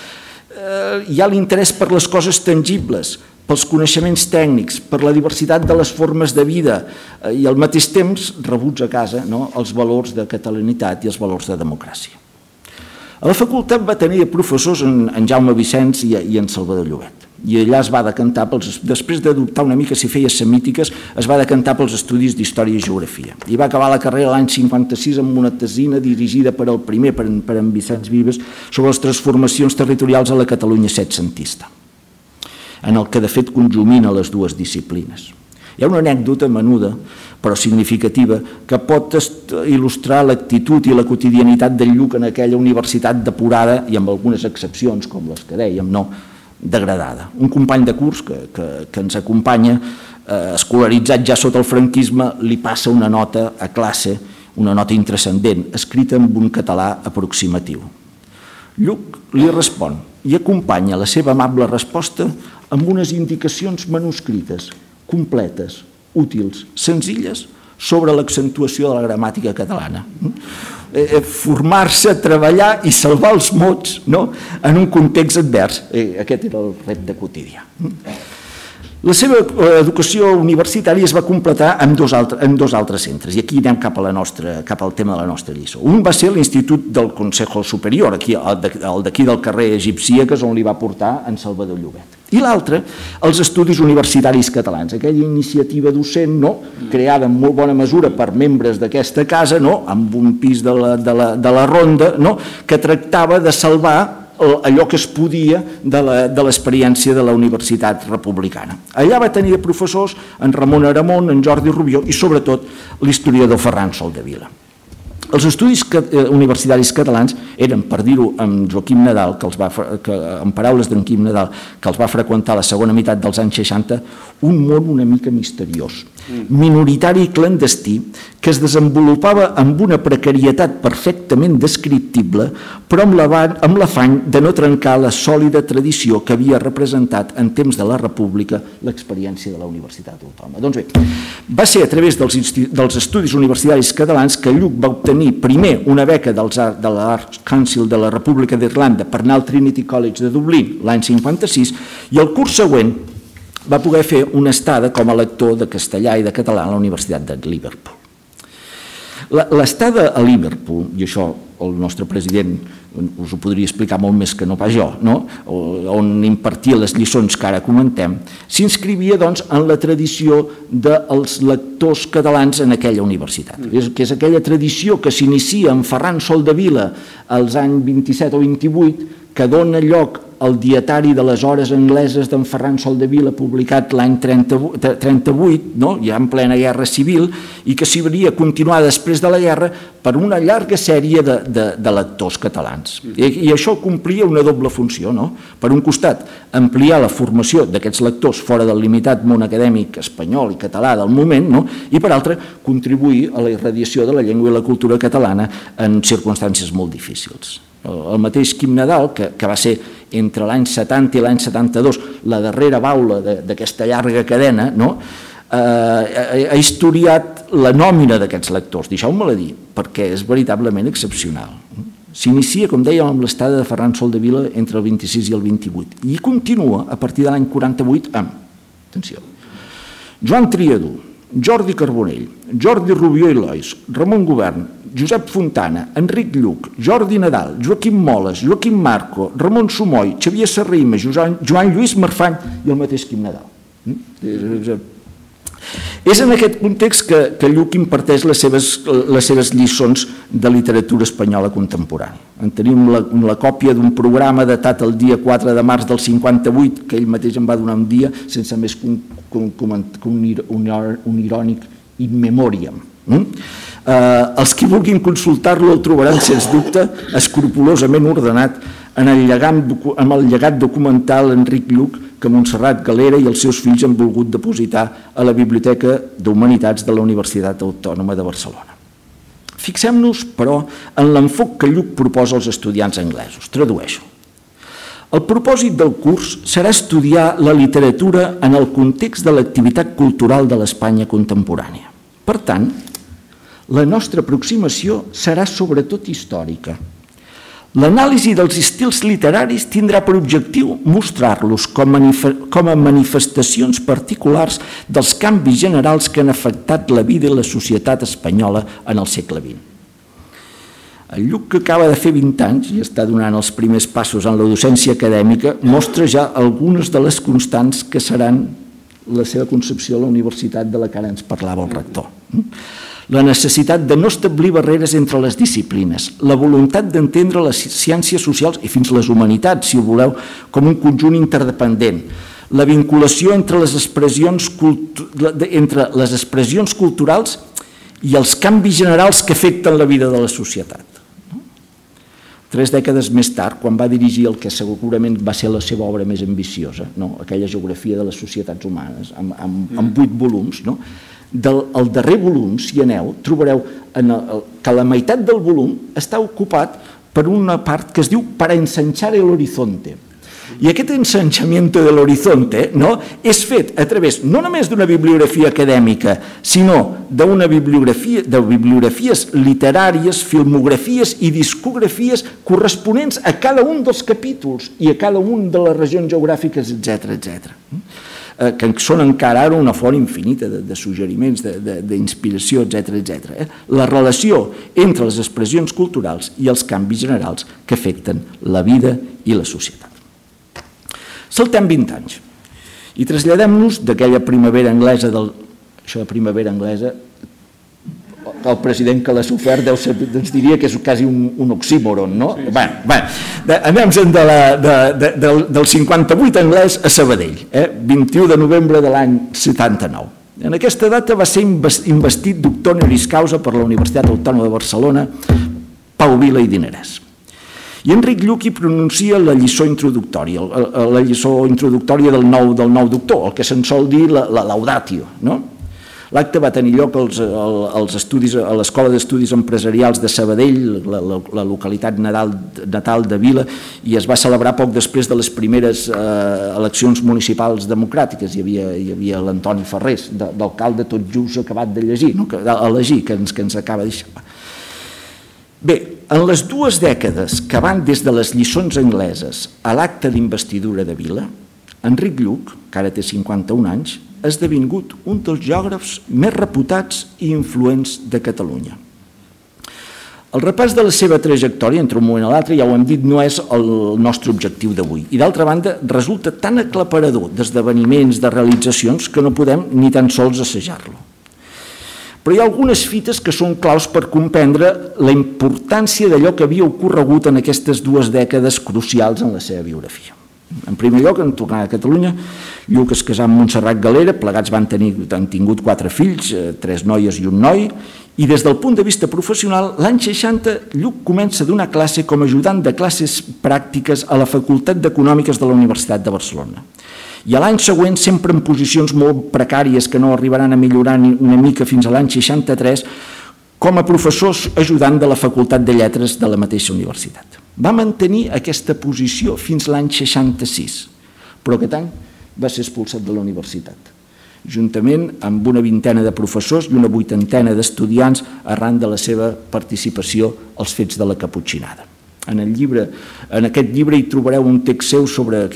hi ha l'interès per les coses tangibles, pels coneixements tècnics, per la diversitat de les formes de vida i al mateix temps rebuts a casa els valors de catalanitat i els valors de democràcia. A la facultat va tenir professors en Jaume Vicenç i en Salvador Llobet. I allà es va decantar, després de dubtar una mica si feia semítiques, es va decantar pels estudis d'Història i Geografia. I va acabar la carrera l'any 56 amb una tesina dirigida per el primer, per en Vicenç Vives, sobre les transformacions territorials a la Catalunya setcentista, en el que de fet conjumina les dues disciplines. Hi ha una anècdota menuda, però significativa, que pot il·lustrar l'actitud i la quotidianitat del Lluc en aquella universitat depurada i amb algunes excepcions, com les que dèiem, degradada. Un company de curs que ens acompanya, escolaritzat ja sota el franquisme, li passa una nota a classe, una nota intranscendent, escrita en un català aproximatiu. Lluc li respon i acompanya la seva amable resposta amb unes indicacions manuscrites, completes, útils, senzilles, sobre l'accentuació de la gramàtica catalana. Formar-se, treballar i salvar els mots en un context advers. Aquest era el repte quotidià. La seva educació universitària es va completar en dos altres centres, i aquí anem cap al tema de la nostra lliçó. Un va ser l'Institut del Consejo Superior, el d'aquí del carrer Egipcíaques, on li va portar en Salvador Llobet. I l'altre, els Estudis Universitaris Catalans, aquella iniciativa docent creada en molt bona mesura per membres d'aquesta casa, amb un pis de la Ronda, que tractava de salvar allò que es podia de l'experiència de la Universitat Republicana. Allà va tenir professors en Ramon Aramon, en Jordi Rubió i sobretot l'historiador Ferran Soldevila. Els estudis universitaris catalans eren, per dir-ho amb Joaquim Nadal, en paraules d'en Quim Nadal, que els va freqüentar a la segona meitat dels anys 60, un món una mica misteriós, minoritari i clandestí, que es desenvolupava amb una precarietat perfectament descriptible, però amb l'afany de no trencar la sòlida tradició que havia representat en temps de la República l'experiència de la Universitat Autònoma. Doncs bé, va ser a través dels estudis universitaris catalans que Lluc va obtenir primer una beca de l'Arts Council de la República d'Irlanda per anar al Trinity College de Dublín l'any 56 i el curs següent va poder fer una estada com a lector de castellà i de català a la Universitat de Liverpool. L'estada a Liverpool, i això el nostre president us ho podria explicar molt més que no pas jo, on impartia les lliçons que ara comentem, s'inscrivia en la tradició dels lectors catalans en aquella universitat, que és aquella tradició que s'inicia amb Ferran Soldevila als anys 27 o 28, que dona lloc el dietari de les hores angleses d'en Ferran Soldevila, publicat l'any 38, ja en plena guerra civil, i que s'hauria continuat després de la guerra per una llarga sèrie de lectors catalans. I això complia una doble funció. Per un costat, ampliar la formació d'aquests lectors fora del limitat món acadèmic espanyol i català del moment, i per altra, contribuir a la irradiació de la llengua i la cultura catalana en circumstàncies molt difícils. El mateix Quim Nadal, que va ser entre l'any 70 i l'any 72 la darrera baula d'aquesta llarga cadena, ha historiat la nòmina d'aquests lectors, deixeu-me-la dir, perquè és veritablement excepcional. S'inicia, com dèiem, amb l'estada de Ferran Soldevila entre el 26 i el 28 i continua a partir de l'any 48 amb, atenció, Joan Triadú, Jordi Carbonell, Jordi Rubió i Lois, Ramon Govern, Josep Fontana, Enric Lluc, Jordi Nadal, Joaquim Moles, Joaquim Marco, Ramon Sumoy, Xavier Serrima, Joan Lluís Marfany i el mateix Quim Nadal. És en aquest context que Lluc imparteix les seves lliçons de literatura espanyola contemporània. En tenim la còpia d'un programa datat el dia 4 de març del 58, que ell mateix em va donar un dia, sense més que un irònic in memoriam. Els que vulguin consultar-lo el trobaran, sens dubte, escrupolosament ordenat en el llegat documental Enric Lluc que Montserrat Galera i els seus fills han volgut depositar a la Biblioteca d'Humanitats de la Universitat Autònoma de Barcelona. Fixem-nos, però, en l'enfoc que Lluc proposa als estudiants anglesos. Tradueixo. El propòsit del curs serà estudiar la literatura en el context de l'activitat cultural de l'Espanya contemporània. Per tant, la nostra aproximació serà sobretot històrica. L'anàlisi dels estils literaris tindrà per objectiu mostrar-los com a manifestacions particulars dels canvis generals que han afectat la vida i la societat espanyola en el segle XX. El Lluc, que acaba de fer 20 anys i està donant els primers passos en la docència acadèmica, mostra ja algunes de les constants que seran la seva concepció a la universitat de la que ara ens parlava el rector. La necessitat de no establir barreres entre les disciplines, la voluntat d'entendre les ciències socials i fins les humanitats, si ho voleu, com un conjunt interdependent, la vinculació entre les expressions culturals i els canvis generals que afecten la vida de la societat. 3 dècades més tard, quan va dirigir el que segurament va ser la seva obra més ambiciosa, aquella geografia de les societats humanes, amb 8 volums, del darrer volum, si aneu, trobareu que la meitat del volum està ocupat per una part que es diu Para ensanchar el horizonte. I aquest ensanchamiento del horizonte és fet a través no només d'una bibliografia acadèmica, sinó de bibliografies literàries, filmografies i discografies corresponents a cada un dels capítols i a cada un de les regions geogràfiques, etc., que són encara ara una font infinita de suggeriments, d'inspiració, etc. La relació entre les expressions culturals i els canvis generals que afecten la vida i la societat. Saltem 20 anys i traslladem-nos d'aquella primavera anglesa, això de primavera anglesa, el president que l'ha sofert ens diria que és quasi un oxímoron, no? Bé, anem-se'n del 58 anglès a Sabadell, 21 de novembre de l'any 79. En aquesta data va ser investit doctor honoris causa per la Universitat Autònoma de Barcelona, Pau Vila i Dinarès. I Enric Lluc hi pronuncia la lliçó introductòria, del nou doctor, el que se'n sol dir la laudatio, no? L'acte va tenir lloc a l'Escola d'Estudis Empresarials de Sabadell, la localitat natal de Vila, i es va celebrar poc després de les primeres eleccions municipals democràtiques. Hi havia l'Antoni Ferrés, d'alcalde tot just acabat d'elegir, que ens acaba de deixar. Bé, en les 2 dècades que van des de les lliçons angleses a l'acte d'investidura de Vila, Enric Lluc, que ara té 51 anys, ha esdevingut un dels geògrafs més reputats i influents de Catalunya. El repàs de la seva trajectòria entre un moment i l'altre, ja ho hem dit, no és el nostre objectiu d'avui. I d'altra banda, resulta tan aclaparador d'esdeveniments, de realitzacions, que no podem ni tan sols assajar-lo. Però hi ha algunes fites que són claus per comprendre la importància d'allò que havia ocorregut en aquestes 2 dècades crucials en la seva biografia. En primer lloc, en tornar a Catalunya, Lluc es casà amb Montserrat Galera, plegats han tingut 4 fills, 3 noies i un noi, i des del punt de vista professional, l'any 60, Lluc comença a donar classe com a ajudant de classes pràctiques a la Facultat d'Econòmiques de la Universitat de Barcelona. I a l'any següent, sempre en posicions molt precàries que no arribaran a millorar ni una mica fins a l'any 63, com a professor ajudant de la Facultat de Lletres de la mateixa universitat. Va mantenir aquesta posició fins l'any 66, però aquest any va ser expulsat de la universitat, juntament amb una vintena de professors i una 80ena d'estudiants arran de la seva participació als fets de la Caputxinada. En aquest llibre hi trobareu un text seu sobre...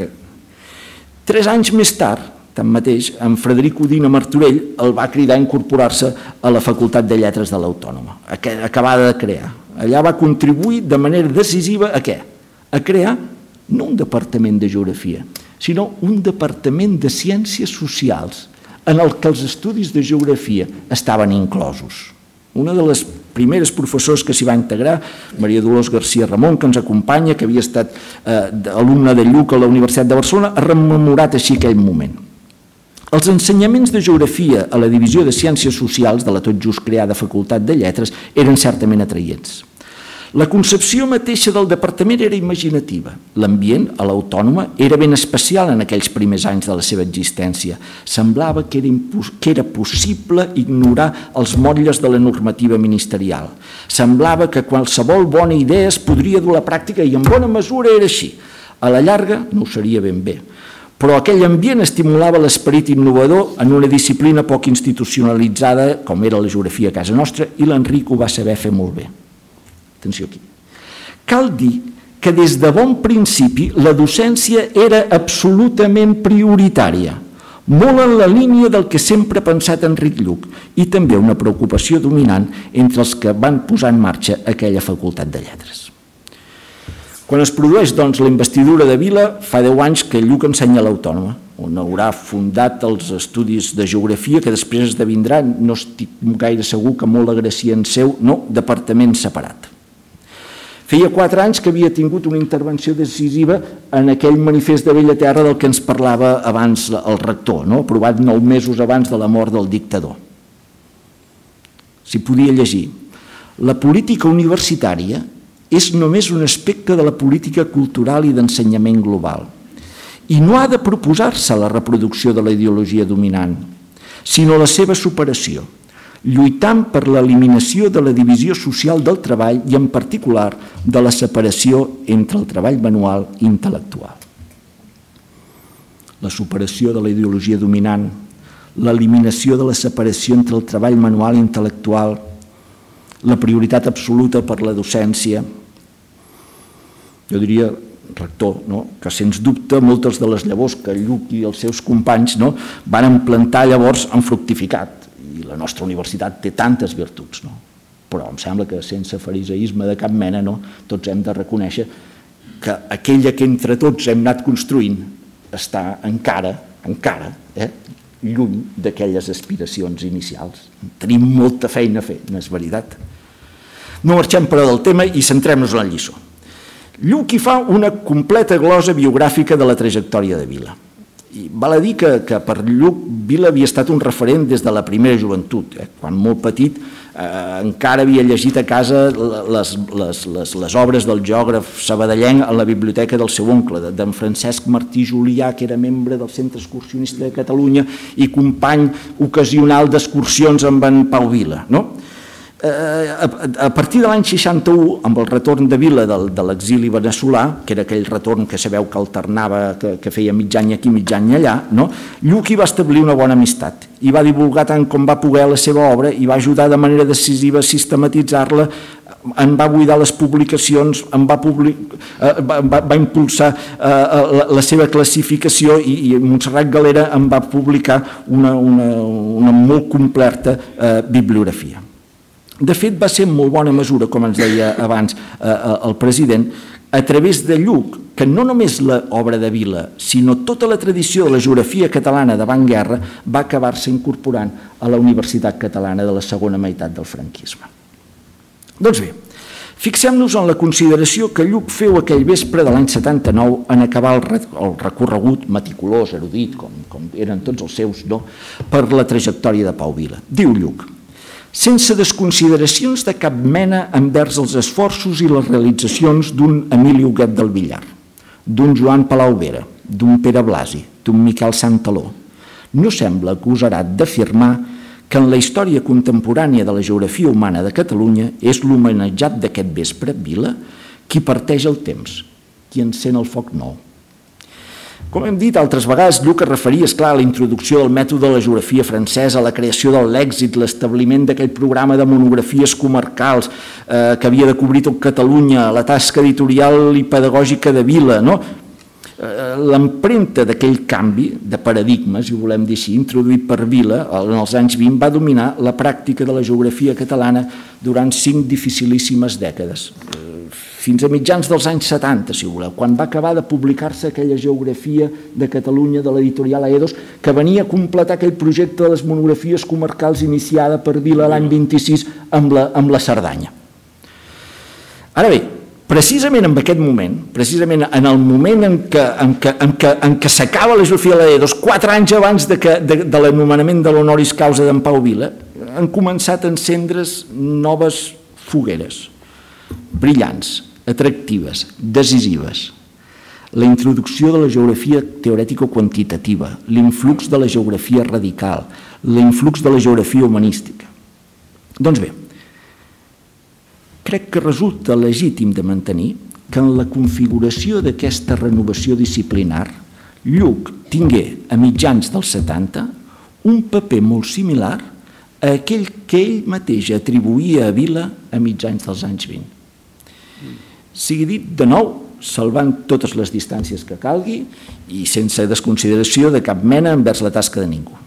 3 anys més tard, tanmateix, en Frederic Udina Martorell el va cridar a incorporar-se a la Facultat de Lletres de l'Autònoma, acabada de crear. Allà va contribuir de manera decisiva a què? A crear no un departament de geografia, sinó un departament de ciències socials en el que els estudis de geografia estaven inclosos. Una de les primeres professors que s'hi va integrar, Maria Dolors García Ramon, que ens acompanya, que havia estat alumna de Lluc a la Universitat de Barcelona, ha rememorat així aquell moment. Els ensenyaments de geografia a la Divisió de Ciències Socials de la tot just creada Facultat de Lletres eren certament atraients. La concepció mateixa del departament era imaginativa. L'ambient a l'Autònoma era ben especial en aquells primers anys de la seva existència. Semblava que era possible ignorar els motlles de la normativa ministerial. Semblava que qualsevol bona idea es podria dur a la pràctica i en bona mesura era així. A la llarga no ho seria ben bé. Però aquell ambient estimulava l'esperit innovador en una disciplina poc institucionalitzada com era la geografia a casa nostra i l'Enric ho va saber fer molt bé. Atenció aquí. Cal dir que des de bon principi la docència era absolutament prioritària, molt en la línia del que sempre ha pensat Enric Lluc i també una preocupació dominant entre els que van posar en marxa aquella Facultat de Lletres. Quan es produeix, doncs, la investidura de Vila, fa 10 anys que Lluc ensenya a l'Autònoma, on haurà fundat els estudis de geografia que després esdevindrà, no estic gaire segur que molt agracient seu, no, departament separat. Feia 4 anys que havia tingut una intervenció decisiva en aquell manifest de Bella Terra del que ens parlava abans el rector, aprovat 9 mesos abans de la mort del dictador. S'hi podia llegir: la política universitària és només un aspecte de la política cultural i d'ensenyament global i no ha de proposar-se la reproducció de la ideologia dominant, sinó la seva superació, lluitant per l'eliminació de la divisió social del treball i, en particular, de la separació entre el treball manual i intel·lectual. La superació de la ideologia dominant, l'eliminació de la separació entre el treball manual i intel·lectual, la prioritat absoluta per la docència. Jo diria, rector, que sens dubte moltes de les llavors que Lluc i els seus companys van plantar llavors han fructificat. I la nostra universitat té tantes virtuts, però em sembla que sense fariseisme de cap mena tots hem de reconèixer que aquella que entre tots hem anat construint està encara lluny d'aquelles aspiracions inicials. Tenim molta feina a fer, no és veritat? No marxem però del tema i centrem-nos en la lliçó. Lluc hi fa una completa glosa biogràfica de la trajectòria de Vila. I val a dir que per Lluc Vila havia estat un referent des de la primera joventut. Quan molt petit encara havia llegit a casa les obres del geògraf sabadellenc a la biblioteca del seu oncle, d'en Francesc Martí Julià, que era membre del Centre Excursionista de Catalunya i company ocasional d'excursions amb en Pau Vila. A partir de l'any 61, amb el retorn de Vila de l'exili veneçolà, que era aquell retorn que sabeu que alternava, que feia mig any aquí, mig any allà, Lluc hi va establir una bona amistat i va divulgar tant com va poder la seva obra i va ajudar de manera decisiva a sistematitzar-la, en va buidar les publicacions, va impulsar la seva classificació i Montserrat Galera en va publicar una molt completa bibliografia. De fet, va ser en molt bona mesura, com ens deia abans el president, a través de Lluc, que no només l'obra de Vila, sinó tota la tradició de la geografia catalana d'avantguerra va acabar-se incorporant a la Universitat Catalana de la segona meitat del franquisme. Doncs bé, Fixem-nos en la consideració que Lluc feu aquell vespre de l'any 79 en acabar el recorregut meticulós, erudit, com eren tots els seus, per la trajectòria de Pau Vila. Diu Lluc: sense desconsideracions de cap mena envers els esforços i les realitzacions d'un Emili Huguet del Villar, d'un Joan Palau Vera, d'un Pere Blasi, d'un Miquel Santaló, no sembla agosarat d'afirmar que en la història contemporània de la geografia humana de Catalunya és l'homenatjat d'aquest vespre, Vila, qui parteix el temps, qui encén el foc nou. Com hem dit altres vegades, Lluc es referia, esclar, a la introducció del mètode de la geografia francesa, a la creació del lèxic, l'establiment d'aquell programa de monografies comarcals que havia de cobrir tot Catalunya, la tasca editorial i pedagògica de Vila, no? L'empremta d'aquell canvi de paradigma, si ho volem dir així, introduït per Vila en els anys 20, va dominar la pràctica de la geografia catalana durant 5 dificilíssimes dècades, fins a mitjans dels anys 70, si voleu, quan va acabar de publicar-se aquella geografia de Catalunya de l'editorial Aedos, que venia a completar aquell projecte de les monografies comarcals iniciada per Vila l'any 26 amb la Cerdanya. Ara bé, precisament en aquest moment, precisament en el moment en què s'acaba la geografia de l'Aedos, 4 anys abans de l'anomenament de l'honoris causa d'en Pau Vila, han començat a encendre's noves fogueres, brillants, atractives, decisives. La introducció de la geografia teorètico-quantitativa, l'influx de la geografia radical, l'influx de la geografia humanística. Doncs bé, crec que resulta legítim de mantenir que en la configuració d'aquesta renovació disciplinar, Lluc tingué a mitjans dels 70 un paper molt similar a aquell que ell mateix atribuïa a Vila a mitjans dels anys 20. Sigui dit de nou, salvant totes les distàncies que calgui i sense desconsideració de cap mena envers la tasca de ningú.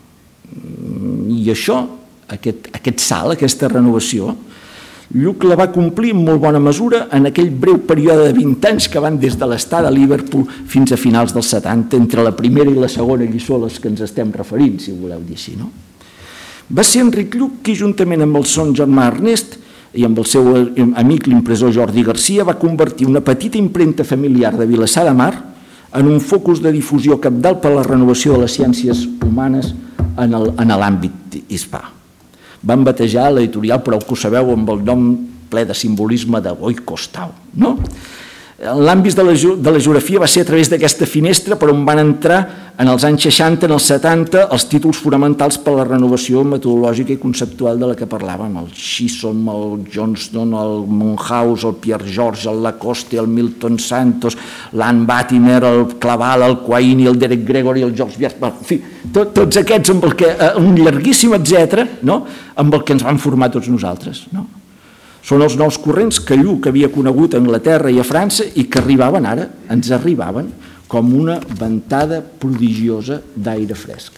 I això, aquest salt, aquesta renovació, Lluc la va complir en molt bona mesura en aquell breu període de 20 anys que van des de l'estada a Liverpool fins a finals dels 70, entre la primera i la segona lliçó a les que ens estem referint, si ho voleu dir així, no? Va ser Enric Lluc qui, juntament amb el son germà Ernest i amb el seu amic l'impressor Jordi Garcia, va convertir una petita impremta familiar de Vilassar de Mar en un focus de difusió cabdal per a la renovació de les ciències humanes en l'àmbit hispà. Van batejar l'editorial, però que ho sabeu, amb el nom ple de simbolisme de Boi Costau, no? L'àmbit de la geografia va ser a través d'aquesta finestra per on van entrar en els anys 60, en els 70, els títols fonamentals per a la renovació metodològica i conceptual de la que parlàvem, el Chisholm, el Johnston, el Monkhouse, el Pierre George, el Lacoste, el Milton Santos, l'Ann Batiner, el Claval, el Quaini, el Derek Gregory, el George Bias, en fi, tots aquests amb el que, un llarguíssim etcètera, amb el que ens van formar tots nosaltres, no? Són els nous corrents que Lluc havia conegut a Anglaterra i a França i que arribaven ara, ens arribaven com una ventada prodigiosa d'aire fresc.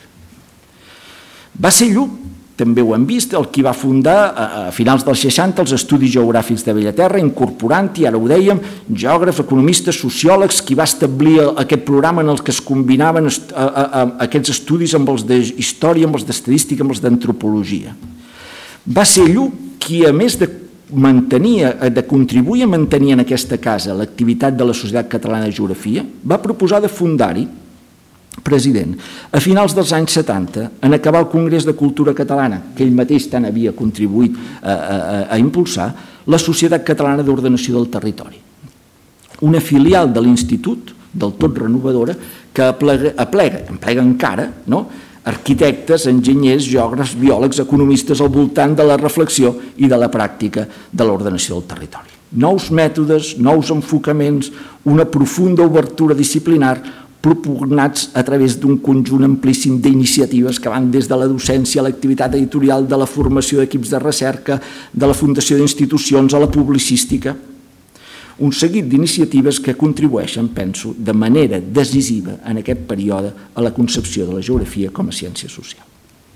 Va ser Lluc, també ho hem vist, el qui va fundar a finals dels 60 els Estudis Geogràfics de Bellaterra, incorporant-hi, ara ho dèiem, geògrafs, economistes, sociòlegs, qui va establir aquest programa en el que es combinaven aquests estudis amb els d'història, amb els d'estadística, amb els d'antropologia. Va ser Lluc qui, a més de contribuir a mantenir en aquesta casa l'activitat de la Societat Catalana de Geografia, va proposar de fundar-hi, president, a finals dels anys 70, en acabar el Congrés de Cultura Catalana, que ell mateix tant havia contribuït a impulsar, la Societat Catalana d'Ordenació del Territori. Una filial de l'Institut, del tot renovadora, que aplega encara, no?, arquitectes, enginyers, geògrafs, biòlegs, economistes al voltant de la reflexió i de la pràctica de l'ordenació del territori. Nous mètodes, nous enfocaments, una profunda obertura disciplinar propugnats a través d'un conjunt amplíssim d'iniciatives que van des de la docència a l'activitat editorial, de la formació d'equips de recerca, de la fundació d'institucions a la publicística. Un seguit d'iniciatives que contribueixen, penso, de manera decisiva en aquest període a la concepció de la geografia com a ciència social.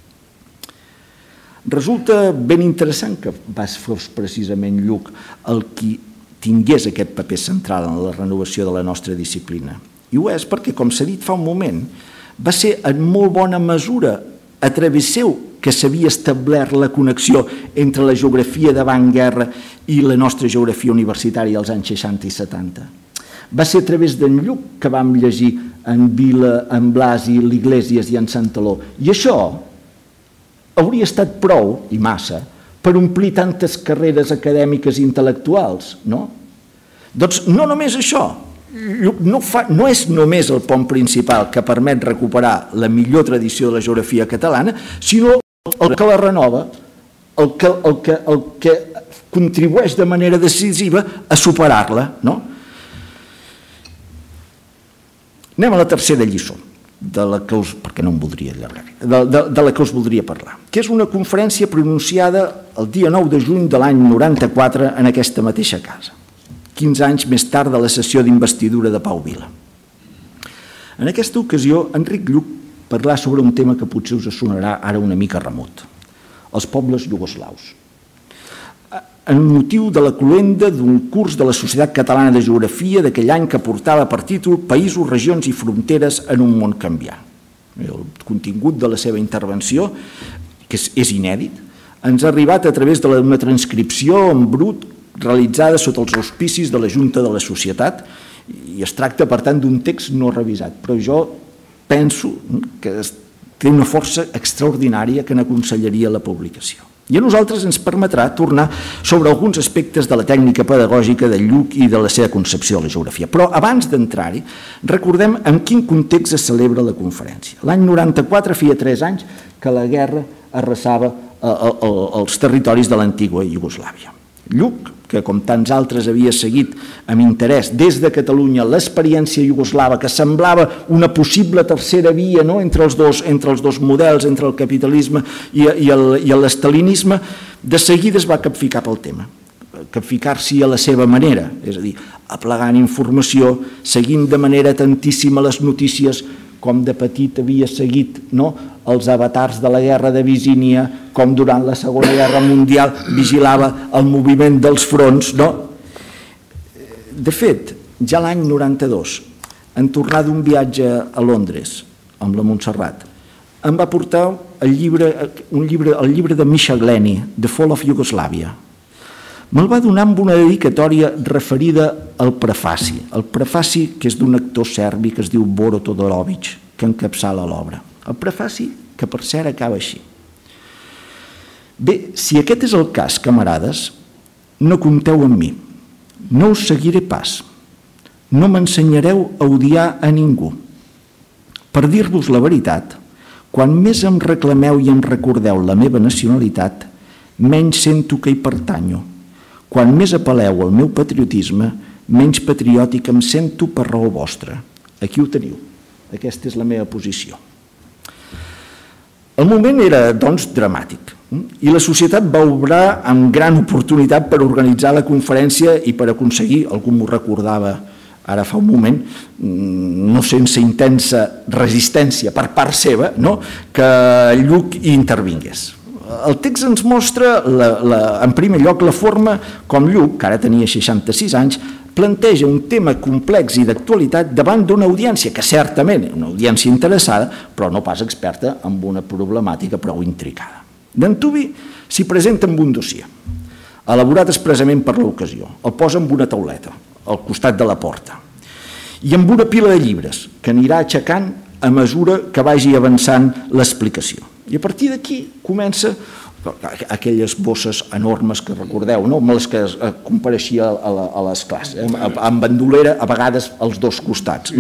Resulta ben interessant que fos precisament Lluc el qui tingués aquest paper central en la renovació de la nostra disciplina. I ho és perquè, com s'ha dit fa un moment, va ser en molt bona mesura a través seu que s'havia establert la connexió entre la geografia d'avantguerra i la nostra geografia universitària als anys 60 i 70. Va ser a través d'en Lluc que vam llegir en Vila, en Blasi, l'Iglesias i en Santaló. I això hauria estat prou, i massa, per omplir tantes carreres acadèmiques i intel·lectuals, no? Doncs no només això. No és només el pont principal que permet recuperar la millor tradició de la geografia catalana, sinó el que la renova, el que contribueix de manera decisiva a superar-la. Anem a la tercera lliçó, perquè no em voldria allargar, de la que us voldria parlar, que és una conferència pronunciada el dia 9 de juny de l'any 94 en aquesta mateixa casa, 15 anys més tard de la sessió d'investidura de Pau Vila. En aquesta ocasió, Enric Lluc parlà sobre un tema que potser us sonarà ara una mica remot, els pobles iugoslaus. En motiu de la cloenda d'un curs de la Societat Catalana de Geografia d'aquell any que portava per títol Països, regions i fronteres en un món canviant. El contingut de la seva intervenció, que és inèdit, ens ha arribat a través d'una transcripció en brut realitzada sota els auspicis de la Junta de la Societat i es tracta, per tant, d'un text no revisat, però jo penso que té una força extraordinària que n'aconsellaria la publicació. I a nosaltres ens permetrà tornar sobre alguns aspectes de la tècnica pedagògica de Lluc i de la seva concepció de la geografia. Però abans d'entrar-hi, recordem en quin context es celebra la conferència. L'any 94 feia 3 anys que la guerra arrasava els territoris de l'antiga Iugoslàvia. Lluc, que com tants altres havia seguit amb interès des de Catalunya l'experiència iugoslava, que semblava una possible tercera via entre els dos models, entre el capitalisme i l'estalinisme, de seguida es va capficar pel tema, capficar-s'hi a la seva manera, és a dir, aplegant informació, seguint de manera atentíssima les notícies, com de petit havia seguit els avatars de la guerra de Bisínia, com durant la Segona Guerra Mundial vigilava el moviment dels fronts. De fet, ja l'any 92, en tornar d'un viatge a Londres amb la Montserrat, em va portar el llibre de Misha Glenny, The Fall of Yugoslavia. Me'l va donar amb una dedicatòria referida al prefaci. El prefaci que és d'un actor serbi que es diu Boro Todorovic, que encapçala l'obra. El prefaci que per cert acaba així. Bé, si aquest és el cas, camarades, no compteu amb mi. No us seguiré pas. No m'ensenyareu a odiar a ningú. Per dir-vos la veritat, quan més em reclameu i em recordeu la meva nacionalitat, menys sento que hi pertanyo. Quan més apel·leu al meu patriotisme, menys patriòtic em sento per raó vostra. Aquí ho teniu. Aquesta és la meva posició. El moment era, doncs, dramàtic i la societat va obrar amb gran oportunitat per organitzar la conferència i per aconseguir, algú m'ho recordava ara fa un moment, no sense intensa resistència per part seva, que Lluc hi intervingués. El text ens mostra, en primer lloc, la forma com Lluc, que ara tenia 66 anys, planteja un tema complex i d'actualitat davant d'una audiència que certament és una audiència interessada, però no pas experta en una problemàtica prou intricada. D'antuvi s'hi presenta amb un dossier, elaborat expressament per l'ocasió. El posa amb una tauleta, al costat de la porta, i amb una pila de llibres que anirà aixecant a mesura que vagi avançant l'explicació. I a partir d'aquí comença aquelles bosses enormes que recordeu, amb les que compareixia a les classes, amb bandolera a vegades als dos costats,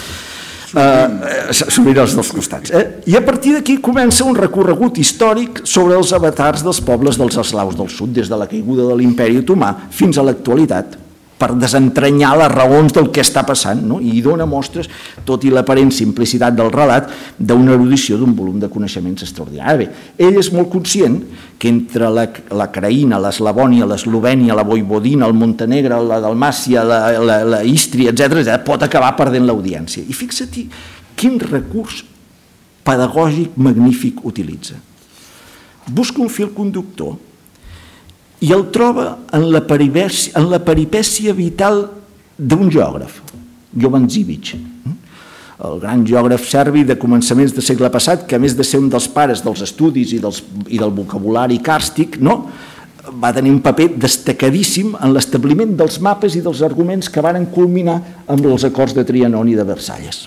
sovint als dos costats. I a partir d'aquí comença un recorregut històric sobre els avatars dels pobles dels eslaus del sud, des de la caiguda de l'imperi otomà fins a l'actualitat, per desentranyar les raons del que està passant, i dona mostres, tot i l'aparent simplicitat del relat, d'una erudició d'un volum de coneixements extraordinari. Bé, ell és molt conscient que entre la Craïna, l'Eslavònia, l'Eslovènia, la Voivodina, el Montenegre, la Dalmàcia, la Ístria, etc., pot acabar perdent l'audiència. I fixa-t'hi quin recurs pedagògic magnífic utilitza. Busca un fil conductor i el troba en la peripècia vital d'un geògraf, Jovan Zivic. el gran geògraf serbi de començaments del segle passat, que a més de ser un dels pares dels estudis i del vocabulari càrstic, va tenir un paper destacadíssim en l'establiment dels mapes i dels arguments que varen culminar amb els acords de Trianon i de Versalles.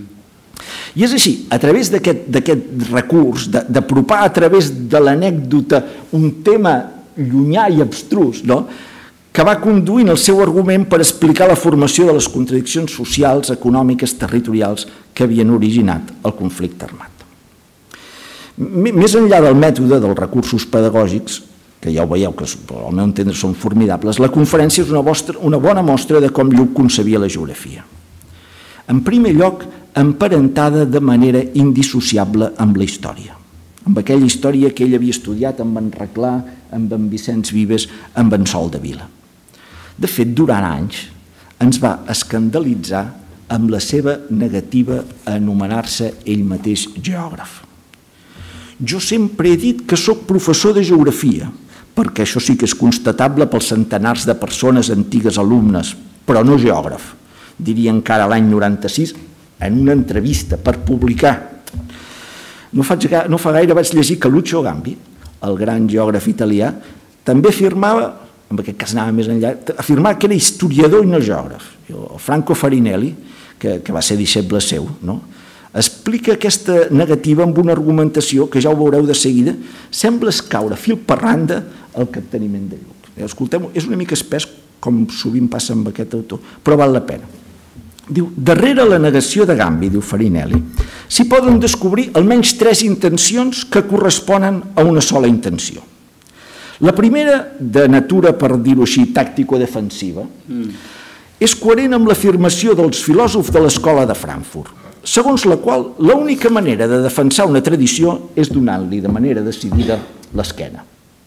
I és així, a través d'aquest recurs, d'apropar a través de l'anècdota un tema llunyà i abstrus, que va conduint el seu argument per explicar la formació de les contradiccions socials, econòmiques, territorials que havien originat el conflicte armat. Més enllà del mètode dels recursos pedagògics, que ja ho veieu que al meu entendre són formidables, la conferència és una bona mostra de com Lluc concebia la geografia. En primer lloc, emparentada de manera indissociable amb la història, amb aquella història que ell havia estudiat amb en Reclà, amb en Vicenç Vives, amb en Sol de Vila. De fet, durant anys ens va escandalitzar amb la seva negativa a anomenar-se ell mateix geògraf. Jo sempre he dit que sóc professor de geografia, perquè això sí que és constatable pels centenars de persones antigues alumnes, però no geògraf, diria encara l'any 96, en una entrevista per publicar. No fa gaire vaig llegir que Lucio Gambi, el gran geògraf italià, també afirmava, en aquest cas anava més enllà, afirmava que era historiador i no geògraf. Franco Farinelli, que va ser deixeble seu, explica aquesta negativa amb una argumentació que ja ho veureu de seguida, sembla escaure fil per randa el capteniment de Lluc. Escolteu, és una mica espès, com sovint passa amb aquest autor, però val la pena. Diu, darrere la negació de Gambi, diu Farinelli, s'hi poden descobrir almenys 3 intencions que corresponen a una sola intenció. La primera, de natura, per dir-ho així, tàctico-defensiva, és coherent amb l'afirmació dels filòsofs de l'escola de Frankfurt, segons la qual l'única manera de defensar una tradició és donant-li de manera decidida l'esquena.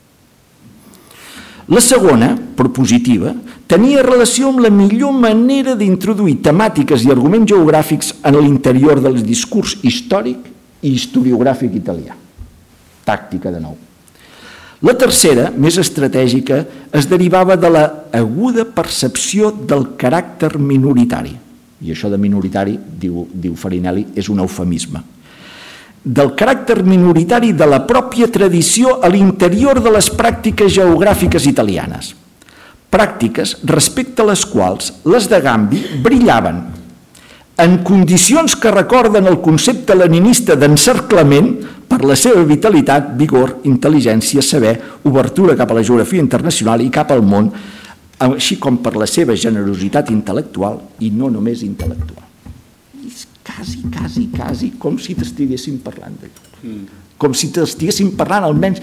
La segona, propositiva, tenia relació amb la millor manera d'introduir temàtiques i arguments geogràfics en l'interior del discurs històric i historiogràfic italià. Tàctica, de nou. La tercera, més estratègica, es derivava de l'aguda percepció del caràcter minoritari. I això de minoritari, diu Farinelli, és un eufemisme. Del caràcter minoritari de la pròpia tradició a l'interior de les pràctiques geogràfiques italianes. Pràctiques respecte a les quals les de Gambi brillaven en condicions que recorden el concepte leninista d'encerclament per la seva vitalitat, vigor, intel·ligència, saber, obertura cap a la geografia internacional i cap al món, així com per la seva generositat intel·lectual i no només intel·lectual. És quasi com si t'estiguéssim parlant de Lluc. Com si t'estiguéssim parlant almenys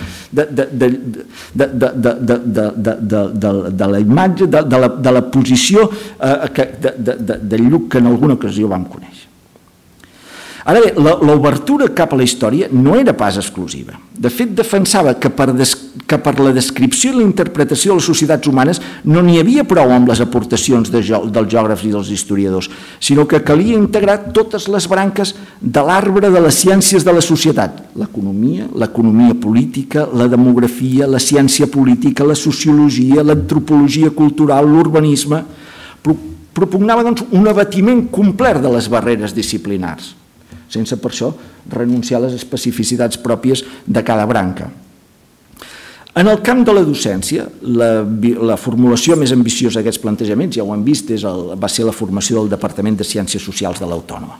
de la imatge, de la posició de Lluc que en alguna ocasió vam conèixer. Ara bé, l'obertura cap a la història no era pas exclusiva. De fet, defensava que per la descripció i la interpretació de les societats humanes no n'hi havia prou amb les aportacions dels geògrafs i dels historiadors, sinó que calia integrar totes les branques de l'arbre de les ciències de la societat: l'economia política, la demografia, la ciència política, la sociologia, l'antropologia cultural, l'urbanisme. Propugnava, doncs, un abatiment complet de les barreres disciplinars, sense per això renunciar a les especificitats pròpies de cada branca. En el camp de la docència, la formulació més ambiciosa d'aquests plantejaments, ja ho hem vist, va ser la formació del Departament de Ciències Socials de l'Autònoma.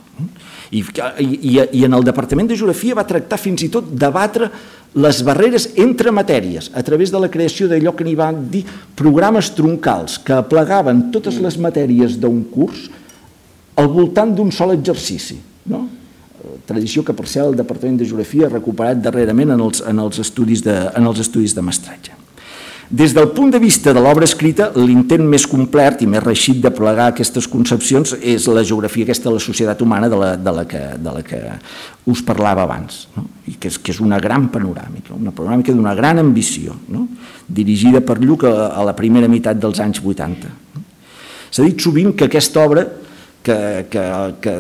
I en el Departament de Geografia va tractar fins i tot debatre les barreres entre matèries a través de la creació d'allò que n'hi van dir programes troncals que aplegaven totes les matèries d'un curs al voltant d'un sol exercici, tradició que, per cert, el Departament de Geografia ha recuperat darrerament en els estudis de mestratge. Des del punt de vista de l'obra escrita, l'intent més complet i més reeixit de plegar aquestes concepcions és la geografia aquesta de la societat humana de la que us parlava abans, i que és una gran panoràmica d'una gran ambició, dirigida per Lluc a la primera meitat dels anys 80. S'ha dit sovint que aquesta obra, que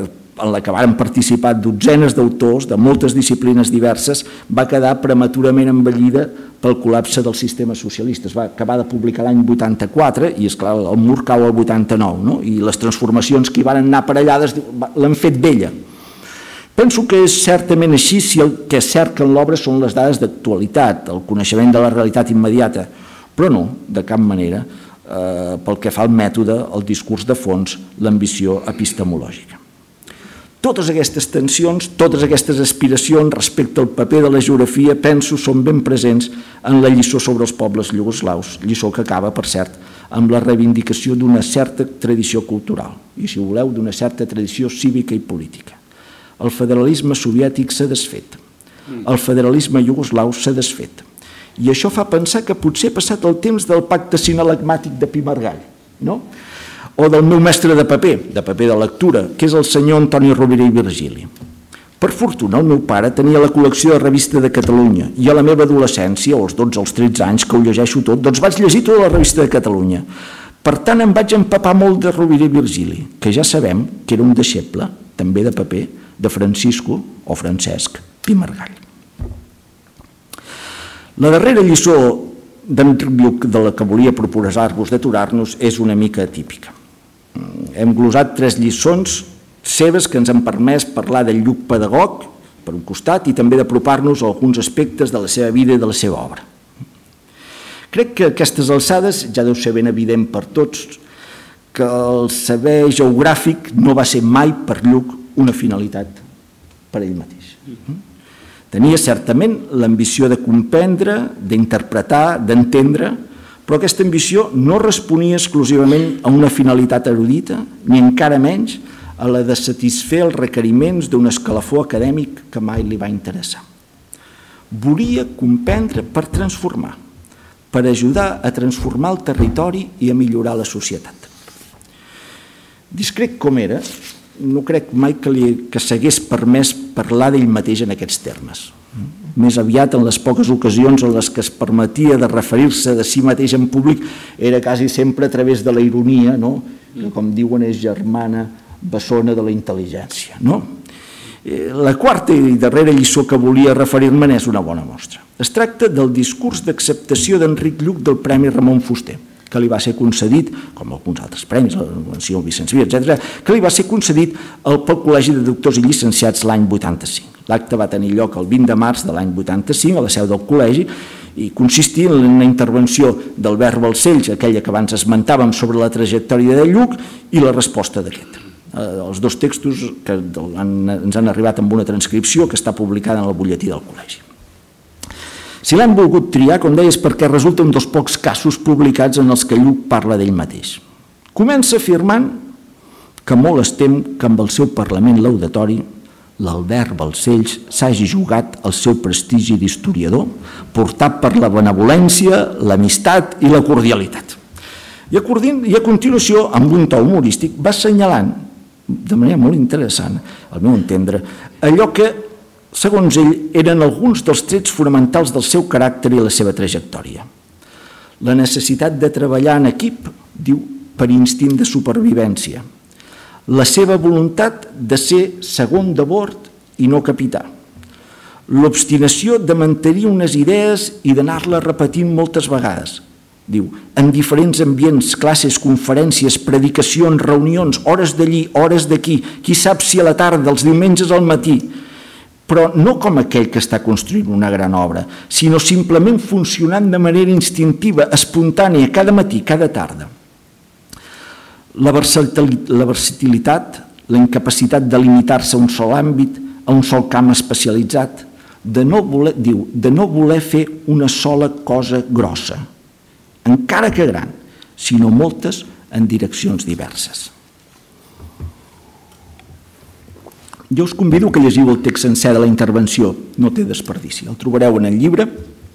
en la que varen participar dotzenes d'autors de moltes disciplines diverses, va quedar prematurament envellida pel col·lapse del sistema socialista. Es va acabar de publicar l'any 84 i, esclar, el mur cau al 89, i les transformacions que hi van anar aparellades l'han fet vella. Penso que és certament així si el que cerca en l'obra són les dades d'actualitat, el coneixement de la realitat immediata, però no, de cap manera, pel que fa al mètode, el discurs de fons, l'ambició epistemològica. Totes aquestes tensions, totes aquestes aspiracions respecte al paper de la geografia, penso, són ben presents en la lliçó sobre els pobles iugoslaus, lliçó que acaba, per cert, amb la reivindicació d'una certa tradició cultural i, si voleu, d'una certa tradició cívica i política. El federalisme soviètic s'ha desfet, el federalisme iugoslau s'ha desfet, i això fa pensar que potser ha passat el temps del pacte sinalagmàtic de Pi Margall, no? O del meu mestre de paper de lectura, que és el senyor Antoni Rovira i Virgili. Per fortuna, el meu pare tenia la col·lecció de revista de Catalunya i a la meva adolescència, als 12 als 13 anys, que ho llegeixo tot, doncs vaig llegir tota la revista de Catalunya. Per tant, em vaig empapar molt de Rovira i Virgili, que ja sabem que era un deixeble, també de paper, de Francisco o Francesc Pi Margall. La darrera lliçó d'Enric Lluch de la que volia proposar-vos d'aturar-nos és una mica atípica. Hem glosat 3 lliçons seves que ens han permès parlar del Lluch pedagog, per un costat, i també d'apropar-nos a alguns aspectes de la seva vida i de la seva obra. Crec que a aquestes alçades ja deu ser ben evident per tots que el saber geogràfic no va ser mai per Lluch una finalitat per ell mateix. Tenia certament l'ambició de comprendre, d'interpretar, d'entendre, però aquesta ambició no responia exclusivament a una finalitat erudita, ni encara menys a la de satisfer els requeriments d'un escalafó acadèmic que mai li va interessar. Volia comprendre per transformar, per ajudar a transformar el territori i a millorar la societat. Discret com era, no crec mai que s'hagués permès parlar d'ell mateix en aquests termes. Més aviat, en les poques ocasions en les que es permetia de referir-se de si mateix en públic, era quasi sempre a través de la ironia, que, com diuen, és germana bessona de la intel·ligència. La quarta i darrera lliçó que volia referir-me n'és una bona mostra. Es tracta del discurs d'acceptació d'Enric Lluch del Premi Ramon Fuster, que li va ser concedit, com alguns altres premis, la menció Vicenç Via, etc., que li va ser concedit pel Col·legi de Doctors i Llicenciats l'any 85. L'acte va tenir lloc el 20 de març de l'any 85 a la seu del col·legi i consistia en una intervenció d'Albert Balcells, aquella que abans esmentàvem sobre la trajectòria de Lluch, i la resposta d'aquest. Els 2 textos que ens han arribat amb una transcripció que està publicada en el butlletí del col·legi. Si l'hem volgut triar, com deia, és perquè resulten dels pocs casos publicats en els que Lluch parla d'ell mateix. Comença afirmant que molt es tem que amb el seu parlament laudatori l'Albert Balcells s'hagi jugat el seu prestigi d'historiador, portat per la benevolència, l'amistat i la cordialitat. I a continuació, amb un to humorístic, va assenyalant, de manera molt interessant, al meu entendre, allò que, segons ell, eren alguns dels trets fonamentals del seu caràcter i la seva trajectòria. La necessitat de treballar en equip, diu, per instint de supervivència. La seva voluntat de ser segon de bord i no capità. L'obstinació de mantenir unes idees i d'anar-les repetint moltes vegades. Diu, en diferents ambients, classes, conferències, predicacions, reunions, hores d'allí, hores d'aquí, qui sap si a la tarda, els diumenges al matí, però no com aquell que està construint una gran obra, sinó simplement funcionant de manera instintiva, espontània, cada matí, cada tarda. La versatilitat, la incapacitat de limitar-se a un sol àmbit, a un sol camp especialitzat, de no voler fer una sola cosa grossa, encara que gran, sinó moltes en direccions diverses. Jo us convido que llegiu el text sencer de la intervenció, no té desperdici, el trobareu en el llibre.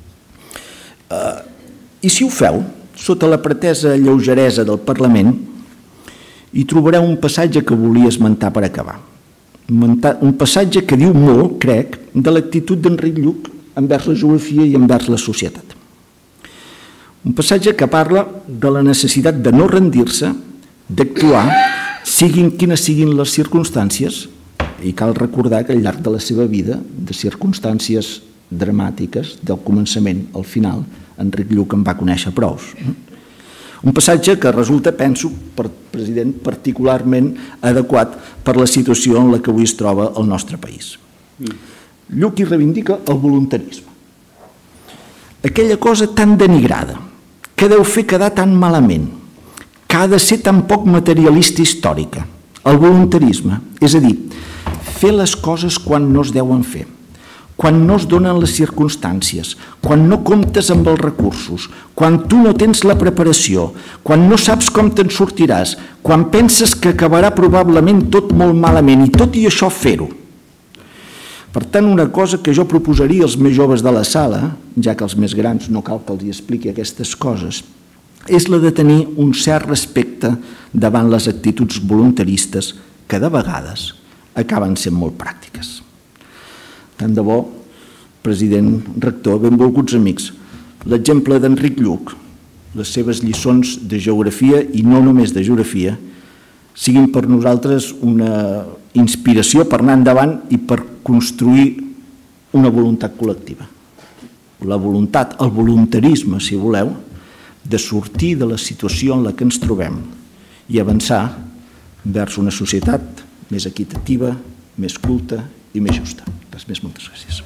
I si ho feu, sota la pretesa lleugeresa del Parlament, hi trobareu un passatge que volia esmentar per acabar. Un passatge que diu molt, crec, de l'actitud d'Enric Lluch envers la geografia i envers la societat. Un passatge que parla de la necessitat de no rendir-se, d'actuar, siguin quines siguin les circumstàncies, I cal recordar que al llarg de la seva vida, de circumstàncies dramàtiques, del començament al final, Enric Lluch en va conèixer prous. Un passatge que resulta, penso, president, particularment adequat per la situació en la que avui es troba el nostre país. Lluch hi reivindica el voluntarisme. Aquella cosa tan denigrada, que deu fer quedar tan malament, que ha de ser tan poc materialista històrica. El voluntarisme, és a dir, fer les coses quan no es deuen fer, quan no es donen les circumstàncies, quan no comptes amb els recursos, quan tu no tens la preparació, quan no saps com te'n sortiràs, quan penses que acabarà probablement tot molt malament i tot i això fer-ho. Per tant, una cosa que jo proposaria als més joves de la sala, ja que els més grans no cal que els expliqui aquestes coses, és la de tenir un cert respecte davant les actituds voluntaristes que de vegades acaben sent molt pràctiques. Tant de bo, president, rector, benvolguts amics, l'exemple d'Enric Lluch, les seves lliçons de geografia i no només de geografia, siguin per nosaltres una inspiració per anar endavant i per construir una voluntat col·lectiva. La voluntat, el voluntarisme, si voleu, de sortir de la situació en la que ens trobem i avançar vers una societat més equitativa, més culta i més justa. Res més, moltes gràcies.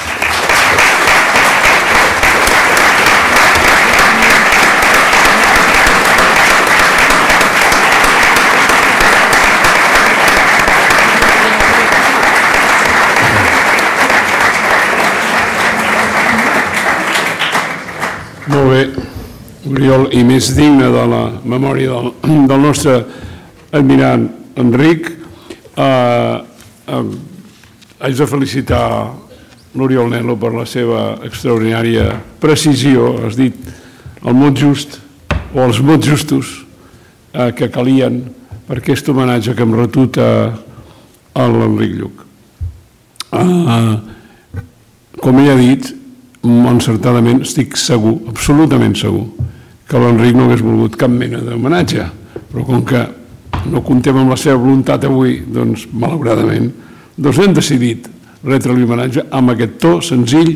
Molt bé, Oriol, i més digne de la memòria del nostre admirant Enric, haig de felicitar l'Oriol Nel·lo per la seva extraordinària precisió, has dit el mot just o els mots justos que calien per aquest homenatge que em retuta a l'Enric Lluch. Com ell ha dit, encertadament estic segur, absolutament segur, que l'Enric no hagués volgut cap mena d'homenatge, però com que no comptem amb la seva voluntat avui, doncs, malauradament, hem decidit retre-li homenatge amb aquest to senzill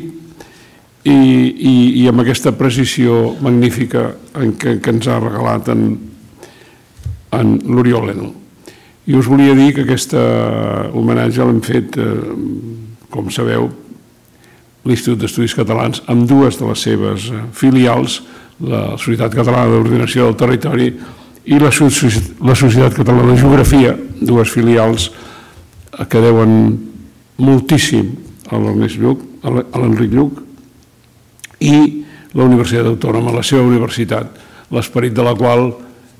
i amb aquesta precisió magnífica que ens ha regalat en l'Oriol Nel·lo. I us volia dir que aquest homenatge l'hem fet, com sabeu, l'Institut d'Estudis Catalans amb dues de les seves filials, la Societat Catalana d'Ordenació del Territori i la Societat Catalana de Geografia, dues filials que deuen moltíssim a l'Enric Lluch, i la Universitat Autònoma, la seva universitat, l'esperit de la qual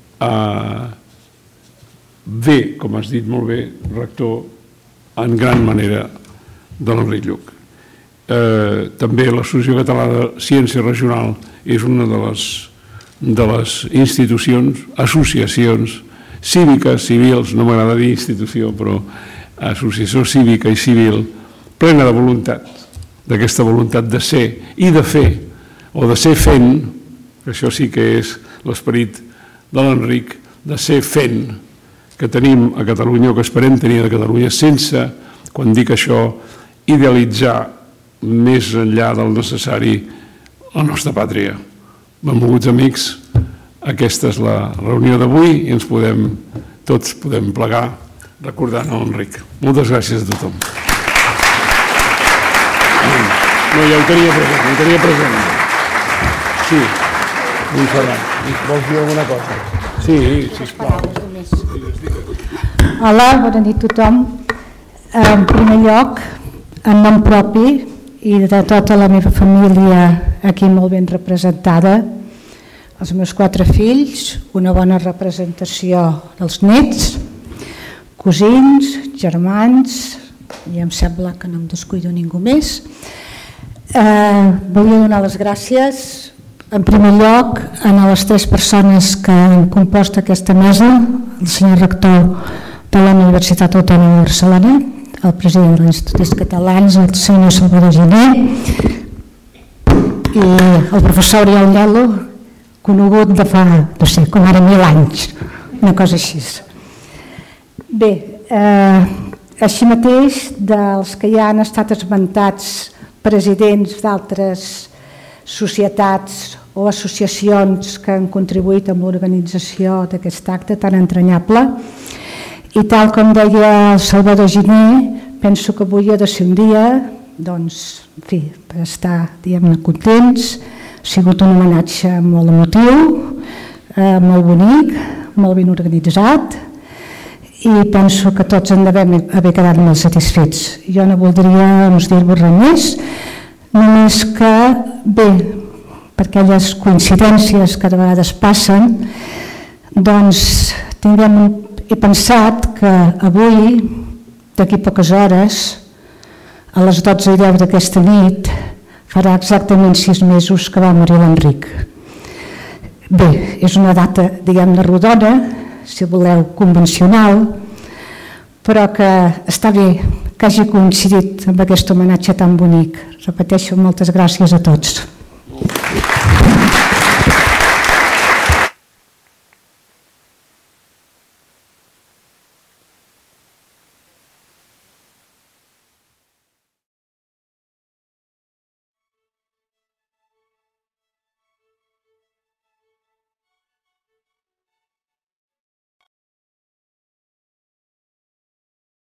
ve, com has dit molt bé, rector, en gran manera de l'Enric Lluch. També l'Associació Catalana de Ciència Regional és una de les institucions, associacions cíviques, civils, no m'agrada dir institució, però associació cívica i civil, plena de voluntat, d'aquesta voluntat de ser i de fer, o de ser fent, que això sí que és l'esperit de l'Enric, de ser fent, que tenim a Catalunya o que esperem tenir a Catalunya, sense, quan dic això, idealitzar més enllà del necessari la nostra pàtria. Benvolguts amics, aquesta és la reunió d'avui i tots podem plegar recordant l'Enric. Moltes gràcies a tothom. No, ja ho tenia present. Sí, Montserrat, vols dir alguna cosa? Sí, sisplau.
Hola, bona nit a tothom. En primer lloc, en nom propi i de tota la meva família aquí molt ben representada, els meus 4 fills, una bona representació dels nets, cosins, germans, i em sembla que no em descuido ningú més. Volia donar les gràcies, en primer lloc, a les 3 persones que han compost aquesta mesa, el senyor rector de la Universitat Autònoma de Barcelona, el president de l'Institut Catalans, el senyor Salvador Giner, i el professor Oriol Nel·lo, conegut de fa, no sé, com ara 1000 anys, una cosa així. Bé, Així mateix, dels que ja han estat esmentats presidents d'altres societats o associacions que han contribuït amb l'organització d'aquest acte tan entranyable. I tal com deia el Salvador Giner, penso que avui ha de ser un dia, doncs, en fi, per estar, diguem-ne, contents. Ha sigut un homenatge molt emotiu, molt bonic, molt ben organitzat, i penso que tots en devem haver quedat molt satisfets. Jo no voldria dir-vos res més, només que, bé, per aquelles coincidències que de vegades passen, doncs he pensat que avui, d'aquí poques hores, a les 12:10 d'aquesta nit, farà exactament 6 mesos que va morir l'Enric. Bé, és una data, diguem-ne, rodona, si voleu, convencional, però que està bé que hagi coincidit amb aquest homenatge tan bonic. Repeteixo, moltes gràcies a tots.